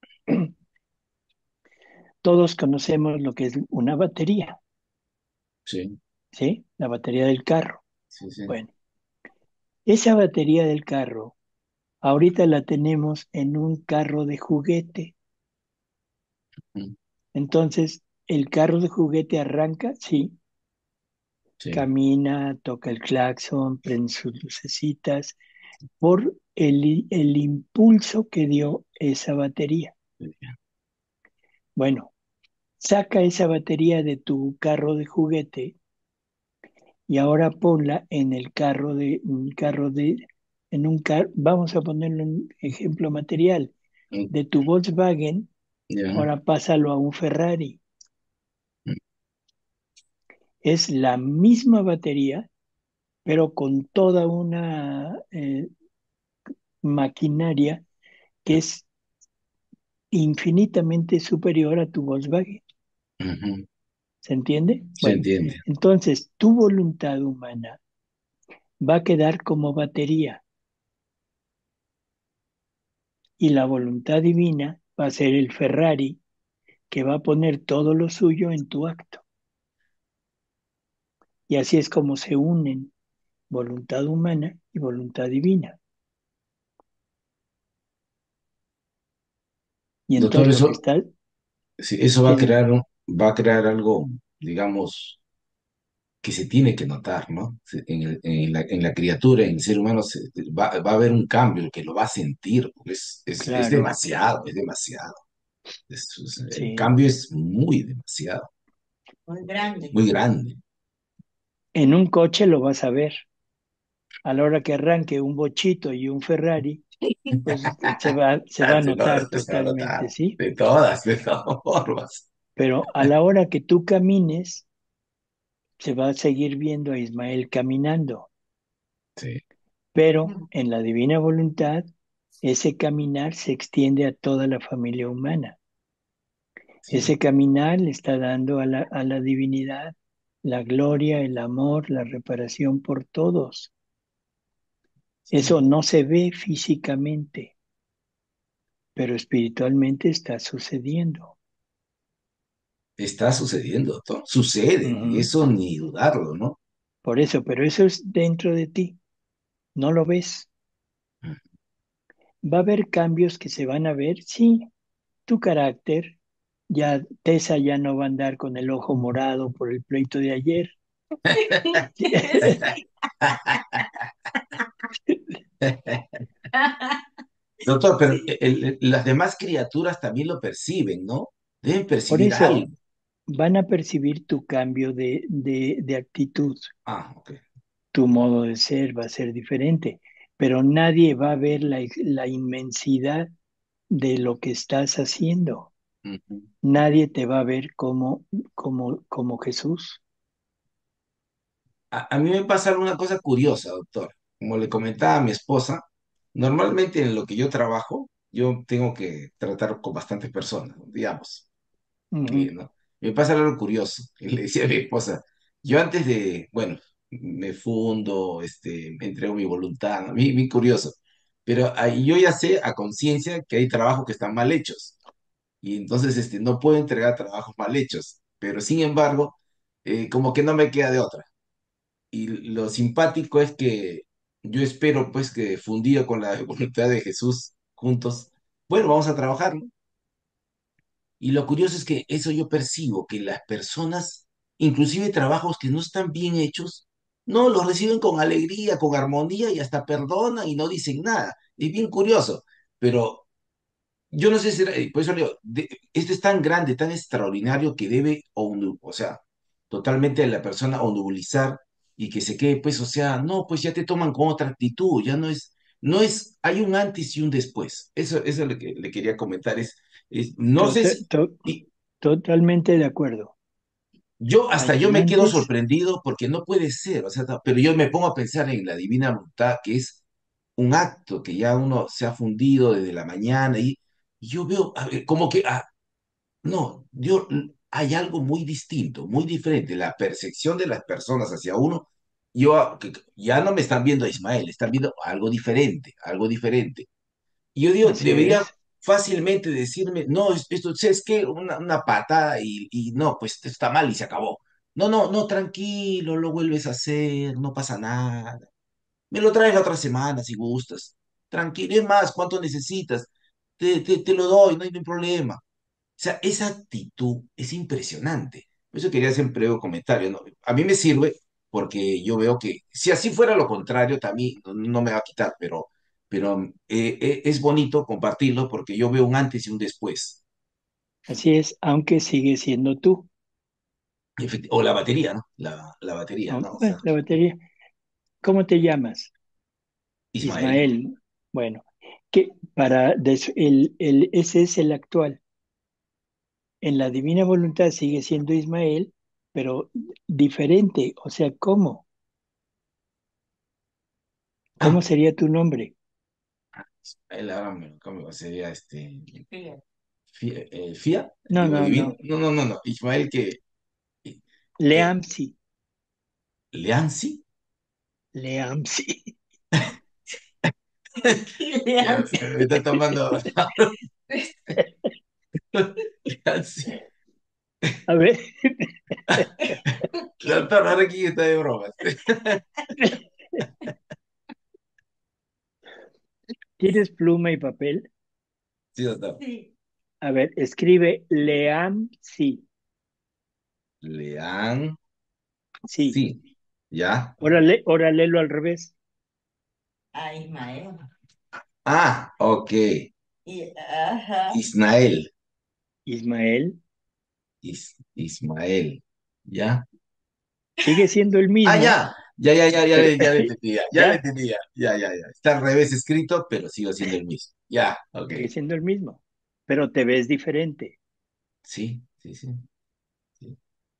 Todos conocemos lo que es una batería, sí, ¿sí? La batería del carro. sí, sí. Bueno, esa batería del carro, ahorita la tenemos en un carro de juguete. Ujú, Entonces, el carro de juguete arranca, sí, sí. camina, toca el claxon, prende sus lucecitas, por el impulso que dio esa batería. Muy bien. Bueno, saca esa batería de tu carro de juguete y ahora ponla en el carro en un carro, vamos a ponerlo en ejemplo material, Mm, de tu Volkswagen, ya. ahora pásalo a un Ferrari. Mm, Es la misma batería, pero con toda una maquinaria que es infinitamente superior a tu Volkswagen. ujú. ¿Se entiende? Se Bueno, entiende. entonces tu voluntad humana va a quedar como batería y la voluntad divina va a ser el Ferrari que va a poner todo lo suyo en tu acto. Y así es como se unen voluntad humana y voluntad divina. Y Doctor, entonces lo que eso, está, sí, eso sí, dime, va a crear algo, digamos, que se tiene que notar, ¿no? En la criatura, en el ser humano, va a haber un cambio que lo va a sentir, porque es claro, demasiado, es demasiado. El sí. cambio es muy demasiado, Muy grande. muy grande. En un coche lo vas a ver. A la hora que arranque un bochito y un Ferrari, pues se va a notar Se va a totalmente, notar, ¿sí? de todas formas. Pero a la hora que tú camines, se va a seguir viendo a Ismael caminando. Sí, Pero en la divina voluntad, ese caminar se extiende a toda la familia humana. sí, Ese caminar le está dando a la divinidad la gloria, el amor, la reparación por todos. Eso sí. no se ve físicamente, pero espiritualmente está sucediendo. Está sucediendo, doctor. Sucede, y Ujú. eso ni dudarlo, ¿no? Por eso, pero eso es dentro de ti, no lo ves. Va a haber cambios que se van a ver, sí, tu carácter, ya Tessa ya no va a andar con el ojo morado por el pleito de ayer. Doctor, pero las demás criaturas también lo perciben, ¿no? Deben Por percibir eso algo. van a percibir tu cambio de actitud, Ah, ok. tu modo de ser va a ser diferente, pero nadie va a ver la inmensidad de lo que estás haciendo. Ujú. Nadie te va a ver como Jesús. A mí me pasa una cosa curiosa, doctor. Como le comentaba a mi esposa, normalmente en lo que yo trabajo, yo tengo que tratar con bastantes personas, digamos. Ujú. ¿No? Me pasa algo curioso. Y le decía a mi esposa, yo antes de, bueno, me fundo, me entrego mi voluntad, ¿no? Muy curioso. Pero ahí yo ya sé a conciencia que hay trabajos que están mal hechos. Y entonces no puedo entregar trabajos mal hechos. Pero sin embargo, como que no me queda de otra. Y lo simpático es que yo espero pues que fundido con la voluntad de Jesús juntos, bueno, vamos a trabajar, ¿no? Y lo curioso es que eso yo percibo, que las personas, inclusive trabajos que no están bien hechos, no los reciben con alegría, con armonía y hasta perdonan y no dicen nada. Es bien curioso, pero yo no sé si, por eso le digo, esto es tan grande, tan extraordinario que debe, o sea, totalmente la persona onubulizar y que se quede, pues, o sea, no, pues ya te toman con otra actitud, ya no es, hay un antes y un después. Eso es lo que le quería comentar, no sé Tota- si, to- y Totalmente de acuerdo. hasta Hay yo un me quedo antes, sorprendido porque no puede ser, o sea, pero yo me pongo a pensar en la divina voluntad, que es un acto que ya uno se ha fundido desde la mañana y yo veo, a ver, como que, no, hay algo muy distinto, muy diferente. La percepción de las personas hacia uno, que ya no me están viendo a Ismael, están viendo algo diferente, algo diferente. Y yo digo, así debería es, fácilmente decirme, no, esto, ¿sabes qué? Una patada y no, pues esto está mal y se acabó. No, no, no, tranquilo, lo vuelves a hacer, no pasa nada. Me lo traes la otra semana si gustas. Tranquilo, es más, ¿cuánto necesitas? Te lo doy, no hay problema. O sea, esa actitud es impresionante. Por eso quería hacer un breve comentario, ¿no? A mí me sirve porque yo veo que si así fuera lo contrario, también no me va a quitar, pero es bonito compartirlo porque yo veo un antes y un después. así es, aunque sigue siendo tú, O la batería, ¿no? La batería, ¿no? ¿no? O sea, La batería. ¿Cómo te llamas? Ismael. Ismael. Bueno, ese es el actual. En la divina voluntad sigue siendo Ismael, pero diferente. O sea, ¿cómo? ¿Cómo Ah, sería tu nombre? Ismael ahora me lo cambio, sería Fía, No, digo, no, divino. no. No, no, no, no. Ismael que, eh, Leamsi. Leansi. Leamsi. Ya, me está tomando. Leansi. A ver, Doctor, ahora aquí está de bromas. ¿tienes pluma y papel? Sí, doctor. Sí. A ver, escribe Leamsi. Lean, Sí. sí, ya. Ahora léelo al revés. A Ismael. Ok. Ajá. Ismael. Ismael. Ismael. ¿Ya? Sigue siendo el mismo, Ya. Ya, ya, ya, ya, pero ya le entendía. Ya le ya, entendía. Ya, ya, ya. Está al revés escrito, pero sigo siendo el mismo. Ya, ok. sigue siendo el mismo, pero te ves diferente. Sí, sí, sí. Sí.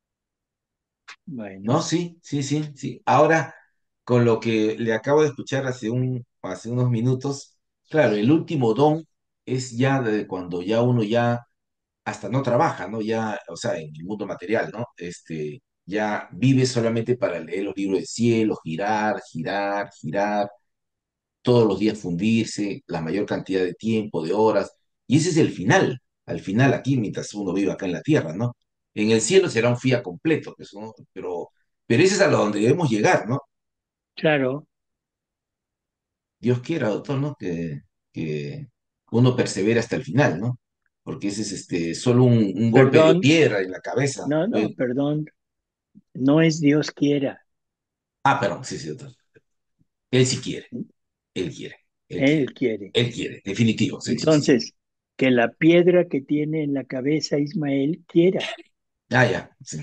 No, Bueno, sí, sí, sí, sí. Ahora, con lo que le acabo de escuchar hace unos minutos, claro, el último don es ya de cuando ya uno ya hasta no trabaja, ¿no? Ya, o sea, en el mundo material, ¿no? Ya vive solamente para leer los libros del cielo, girar, girar, girar, todos los días fundirse, la mayor cantidad de tiempo, de horas, y ese es el final, al final aquí, mientras uno vive acá en la tierra, ¿no? En el cielo será un fiat completo, pues, ¿no? Pero ese es a lo donde debemos llegar, ¿no? Claro, Dios quiera, doctor, ¿no? Que uno persevere hasta el final, ¿no? Porque ese es solo un golpe de perdón, piedra en la cabeza. no, no, perdón, no es Dios quiera, Ah, perdón, sí, sí, doctor. Él sí quiere, él quiere, él quiere, Él quiere. él quiere, definitivo, sí, sí, sí, sí. Entonces, que la piedra que tiene en la cabeza Ismael quiera. Ah, ya, sí.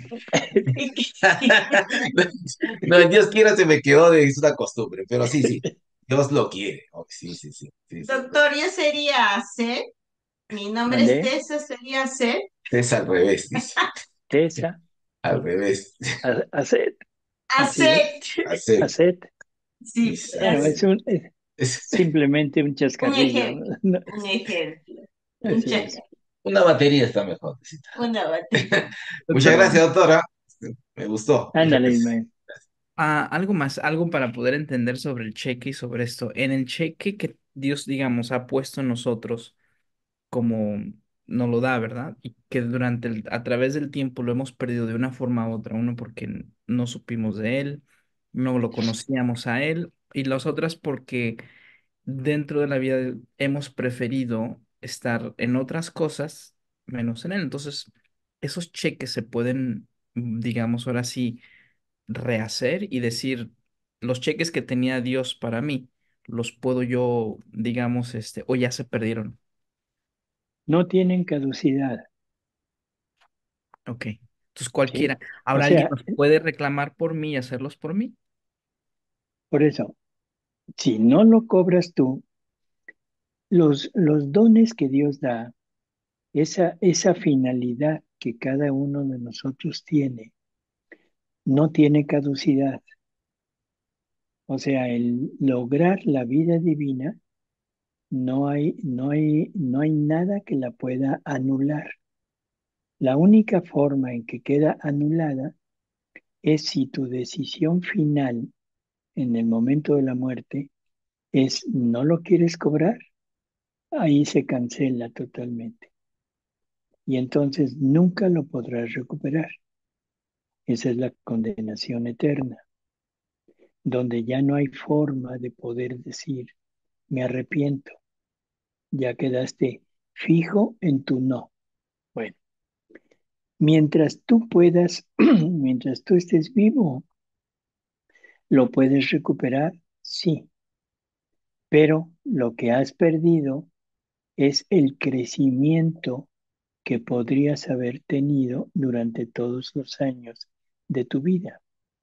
No, en Dios quiera se me quedó es una costumbre, pero sí, sí, Dios lo quiere. Oh, sí, sí, sí, sí, sí. Doctor, yo sería C. Mi nombre es ¿Mandé? Tessa, sería C. Es al revés, dice. Tesa, Al revés. Aset, así es, Acepto. Acepto. Aset. Sí, Bueno, Exacto. es Es simplemente un un chascarrillo. ejemplo, No, un ejemplo. Un así es. una batería está mejor. una batería. Muchas Bueno, gracias, doctora. Me gustó. Muchas ándale, gracias. Ismael. Algo más, algo para poder entender sobre el cheque y sobre esto. En el cheque que Dios, digamos, ha puesto en nosotros, como nos lo da, ¿verdad? Y que a través del tiempo lo hemos perdido de una forma u otra. Uno porque no supimos de él, no lo conocíamos a él, y las otras porque dentro de la vida hemos preferido estar en otras cosas menos en él. Entonces, esos cheques se pueden, digamos, ahora sí, rehacer y decir, los cheques que tenía Dios para mí, los puedo yo, digamos, o ya se perdieron. No tienen caducidad, Ok. Entonces ¿sí? cualquiera. O Ahora alguien sea, los puede reclamar por mí y hacerlos por mí. por eso, si no lo cobras tú, los dones que Dios da, esa finalidad que cada uno de nosotros tiene, no tiene caducidad. O sea, el lograr la vida divina, no hay nada que la pueda anular. La única forma en que queda anulada es si tu decisión final en el momento de la muerte es no lo quieres cobrar, ahí se cancela totalmente. Y entonces nunca lo podrás recuperar. Esa es la condenación eterna, donde ya no hay forma de poder decir, me arrepiento, ya quedaste fijo en tu no. Bueno, mientras tú puedas, mientras tú estés vivo, lo puedes recuperar, sí, pero lo que has perdido es el crecimiento que podrías haber tenido durante todos los años de tu vida.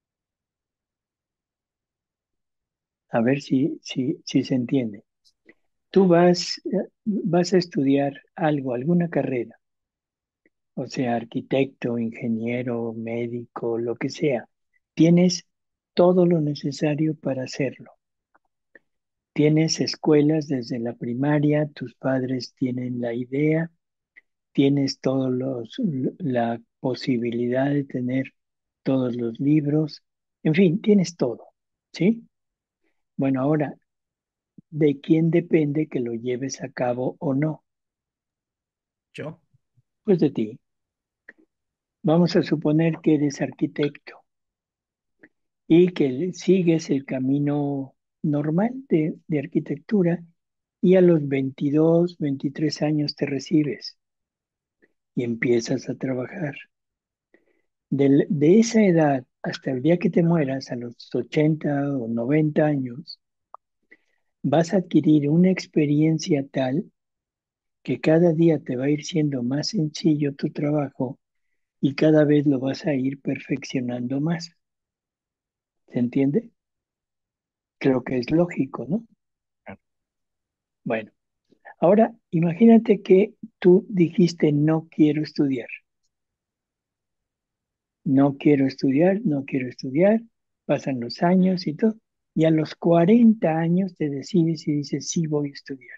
A ver si se entiende. Tú vas a estudiar algo, alguna carrera, o sea, arquitecto, ingeniero, médico, lo que sea. Tienes todo lo necesario para hacerlo. Tienes escuelas desde la primaria, tus padres tienen la idea, tienes la posibilidad de tener todos los libros, en fin, tienes todo, ¿sí? Bueno, ahora, ¿de quién depende que lo lleves a cabo o no? Yo. Pues de ti. Vamos a suponer que eres arquitecto y que sigues el camino normal de arquitectura y a los 22, 23 años te recibes y empiezas a trabajar. De esa edad hasta el día que te mueras, a los 80 o 90 años, vas a adquirir una experiencia tal que cada día te va a ir siendo más sencillo tu trabajo y cada vez lo vas a ir perfeccionando más. ¿Se entiende? Creo que es lógico, ¿no? Bueno, ahora imagínate que tú dijiste no quiero estudiar, no quiero estudiar, no quiero estudiar, pasan los años y todo, y a los 40 años te decides y dices sí voy a estudiar.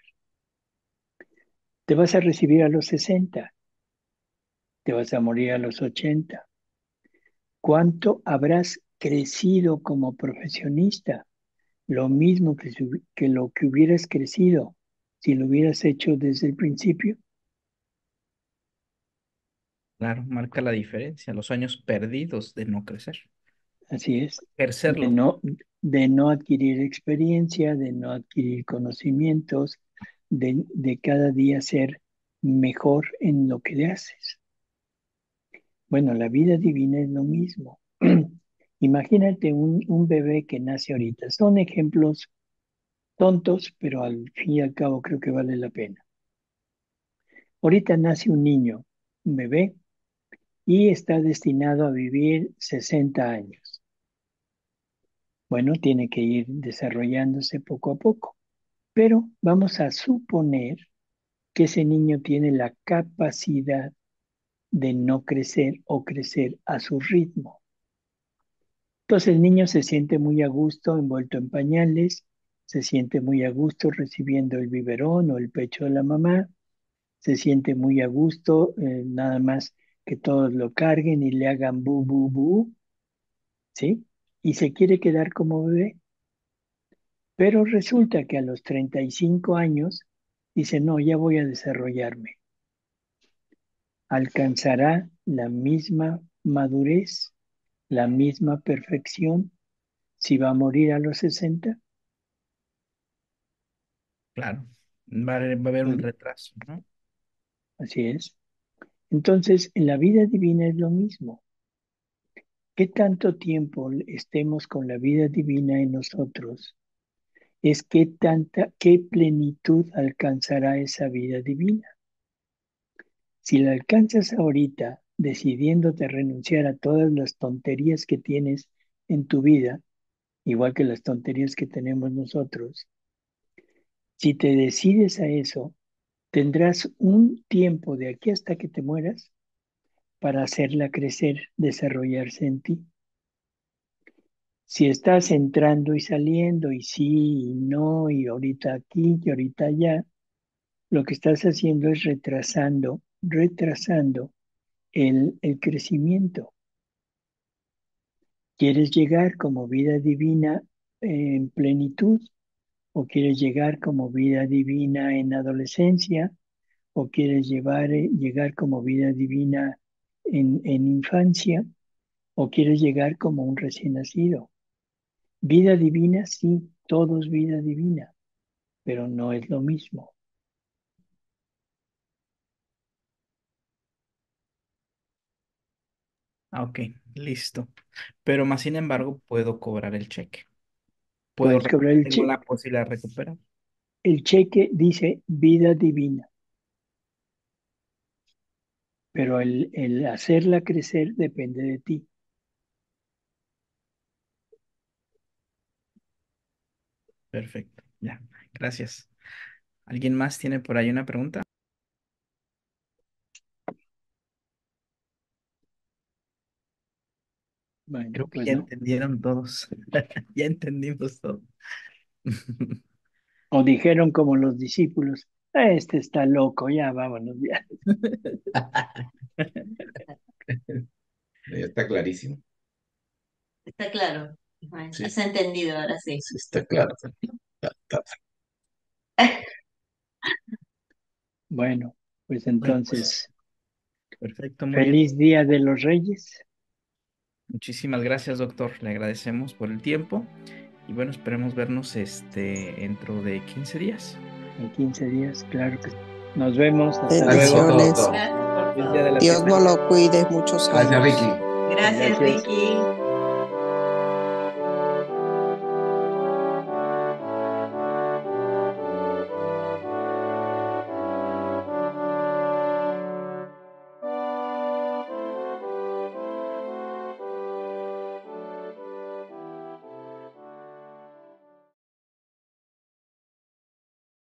Te vas a recibir a los 60, te vas a morir a los 80. ¿Cuánto habrás crecido como profesionista? Lo mismo que lo que hubieras crecido si lo hubieras hecho desde el principio. Claro, marca la diferencia, los años perdidos de no crecer, Así es, de ejercerlo. no, de no adquirir experiencia, de no adquirir conocimientos, de cada día ser mejor en lo que le haces. Bueno, la vida divina es lo mismo. Imagínate un bebé que nace ahorita. Son ejemplos tontos, pero al fin y al cabo creo que vale la pena. Ahorita nace un niño, un bebé, y está destinado a vivir 60 años. Bueno, tiene que ir desarrollándose poco a poco, pero vamos a suponer que ese niño tiene la capacidad de no crecer o crecer a su ritmo. Entonces el niño se siente muy a gusto envuelto en pañales, se siente muy a gusto recibiendo el biberón o el pecho de la mamá, se siente muy a gusto nada más que todos lo carguen y le hagan bu, bu, bu, ¿sí? Y se quiere quedar como bebé. Pero resulta que a los 35 años dice, no, ya voy a desarrollarme. ¿Alcanzará la misma madurez, la misma perfección si va a morir a los 60? Claro, va a haber un Pues, retraso, ¿no? así es. Entonces, en la vida divina es lo mismo. ¿Qué tanto tiempo estemos con la vida divina en nosotros? Es qué plenitud alcanzará esa vida divina. Si la alcanzas ahorita decidiéndote renunciar a todas las tonterías que tienes en tu vida, igual que las tonterías que tenemos nosotros, si te decides a eso, tendrás un tiempo de aquí hasta que te mueras para hacerla crecer, desarrollarse en ti. Si estás entrando y saliendo, y sí, y no, y ahorita aquí, y ahorita allá, lo que estás haciendo es retrasando el crecimiento. ¿Quieres llegar como vida divina en plenitud? ¿O quieres llegar como vida divina en adolescencia? ¿O quieres llegar como vida divina en infancia? ¿O quieres llegar como un recién nacido? Vida divina, sí, todo es vida divina, pero no es lo mismo. Ah, ok, listo. Pero más sin embargo, puedo cobrar el cheque. Puedes cobrar Tengo la posibilidad de recuperar. el cheque dice vida divina, pero el hacerla crecer depende de ti. Perfecto, ya, gracias. ¿Alguien más tiene por ahí una pregunta? Bueno, Creo que pues ya no. entendieron todos. Ya entendimos todo. O dijeron como los discípulos, este está loco, ya vámonos, ya. Está clarísimo. Está claro. Sí, Has entendido ahora sí. sí, está claro. Bueno, pues Bueno, pues entonces, perfecto, muy bien. feliz Día de los Reyes. Muchísimas gracias, doctor. Le agradecemos por el tiempo y bueno, esperemos vernos dentro de 15 días. En 15 días, claro que sí. Nos vemos, hasta Hasta luego, luego. Bendiciones. doctor. Gracias por Feliz Día de todo. la Dios no Tierra. lo cuide muchos Gracias, años. Ricky. Gracias, Gracias. Ricky.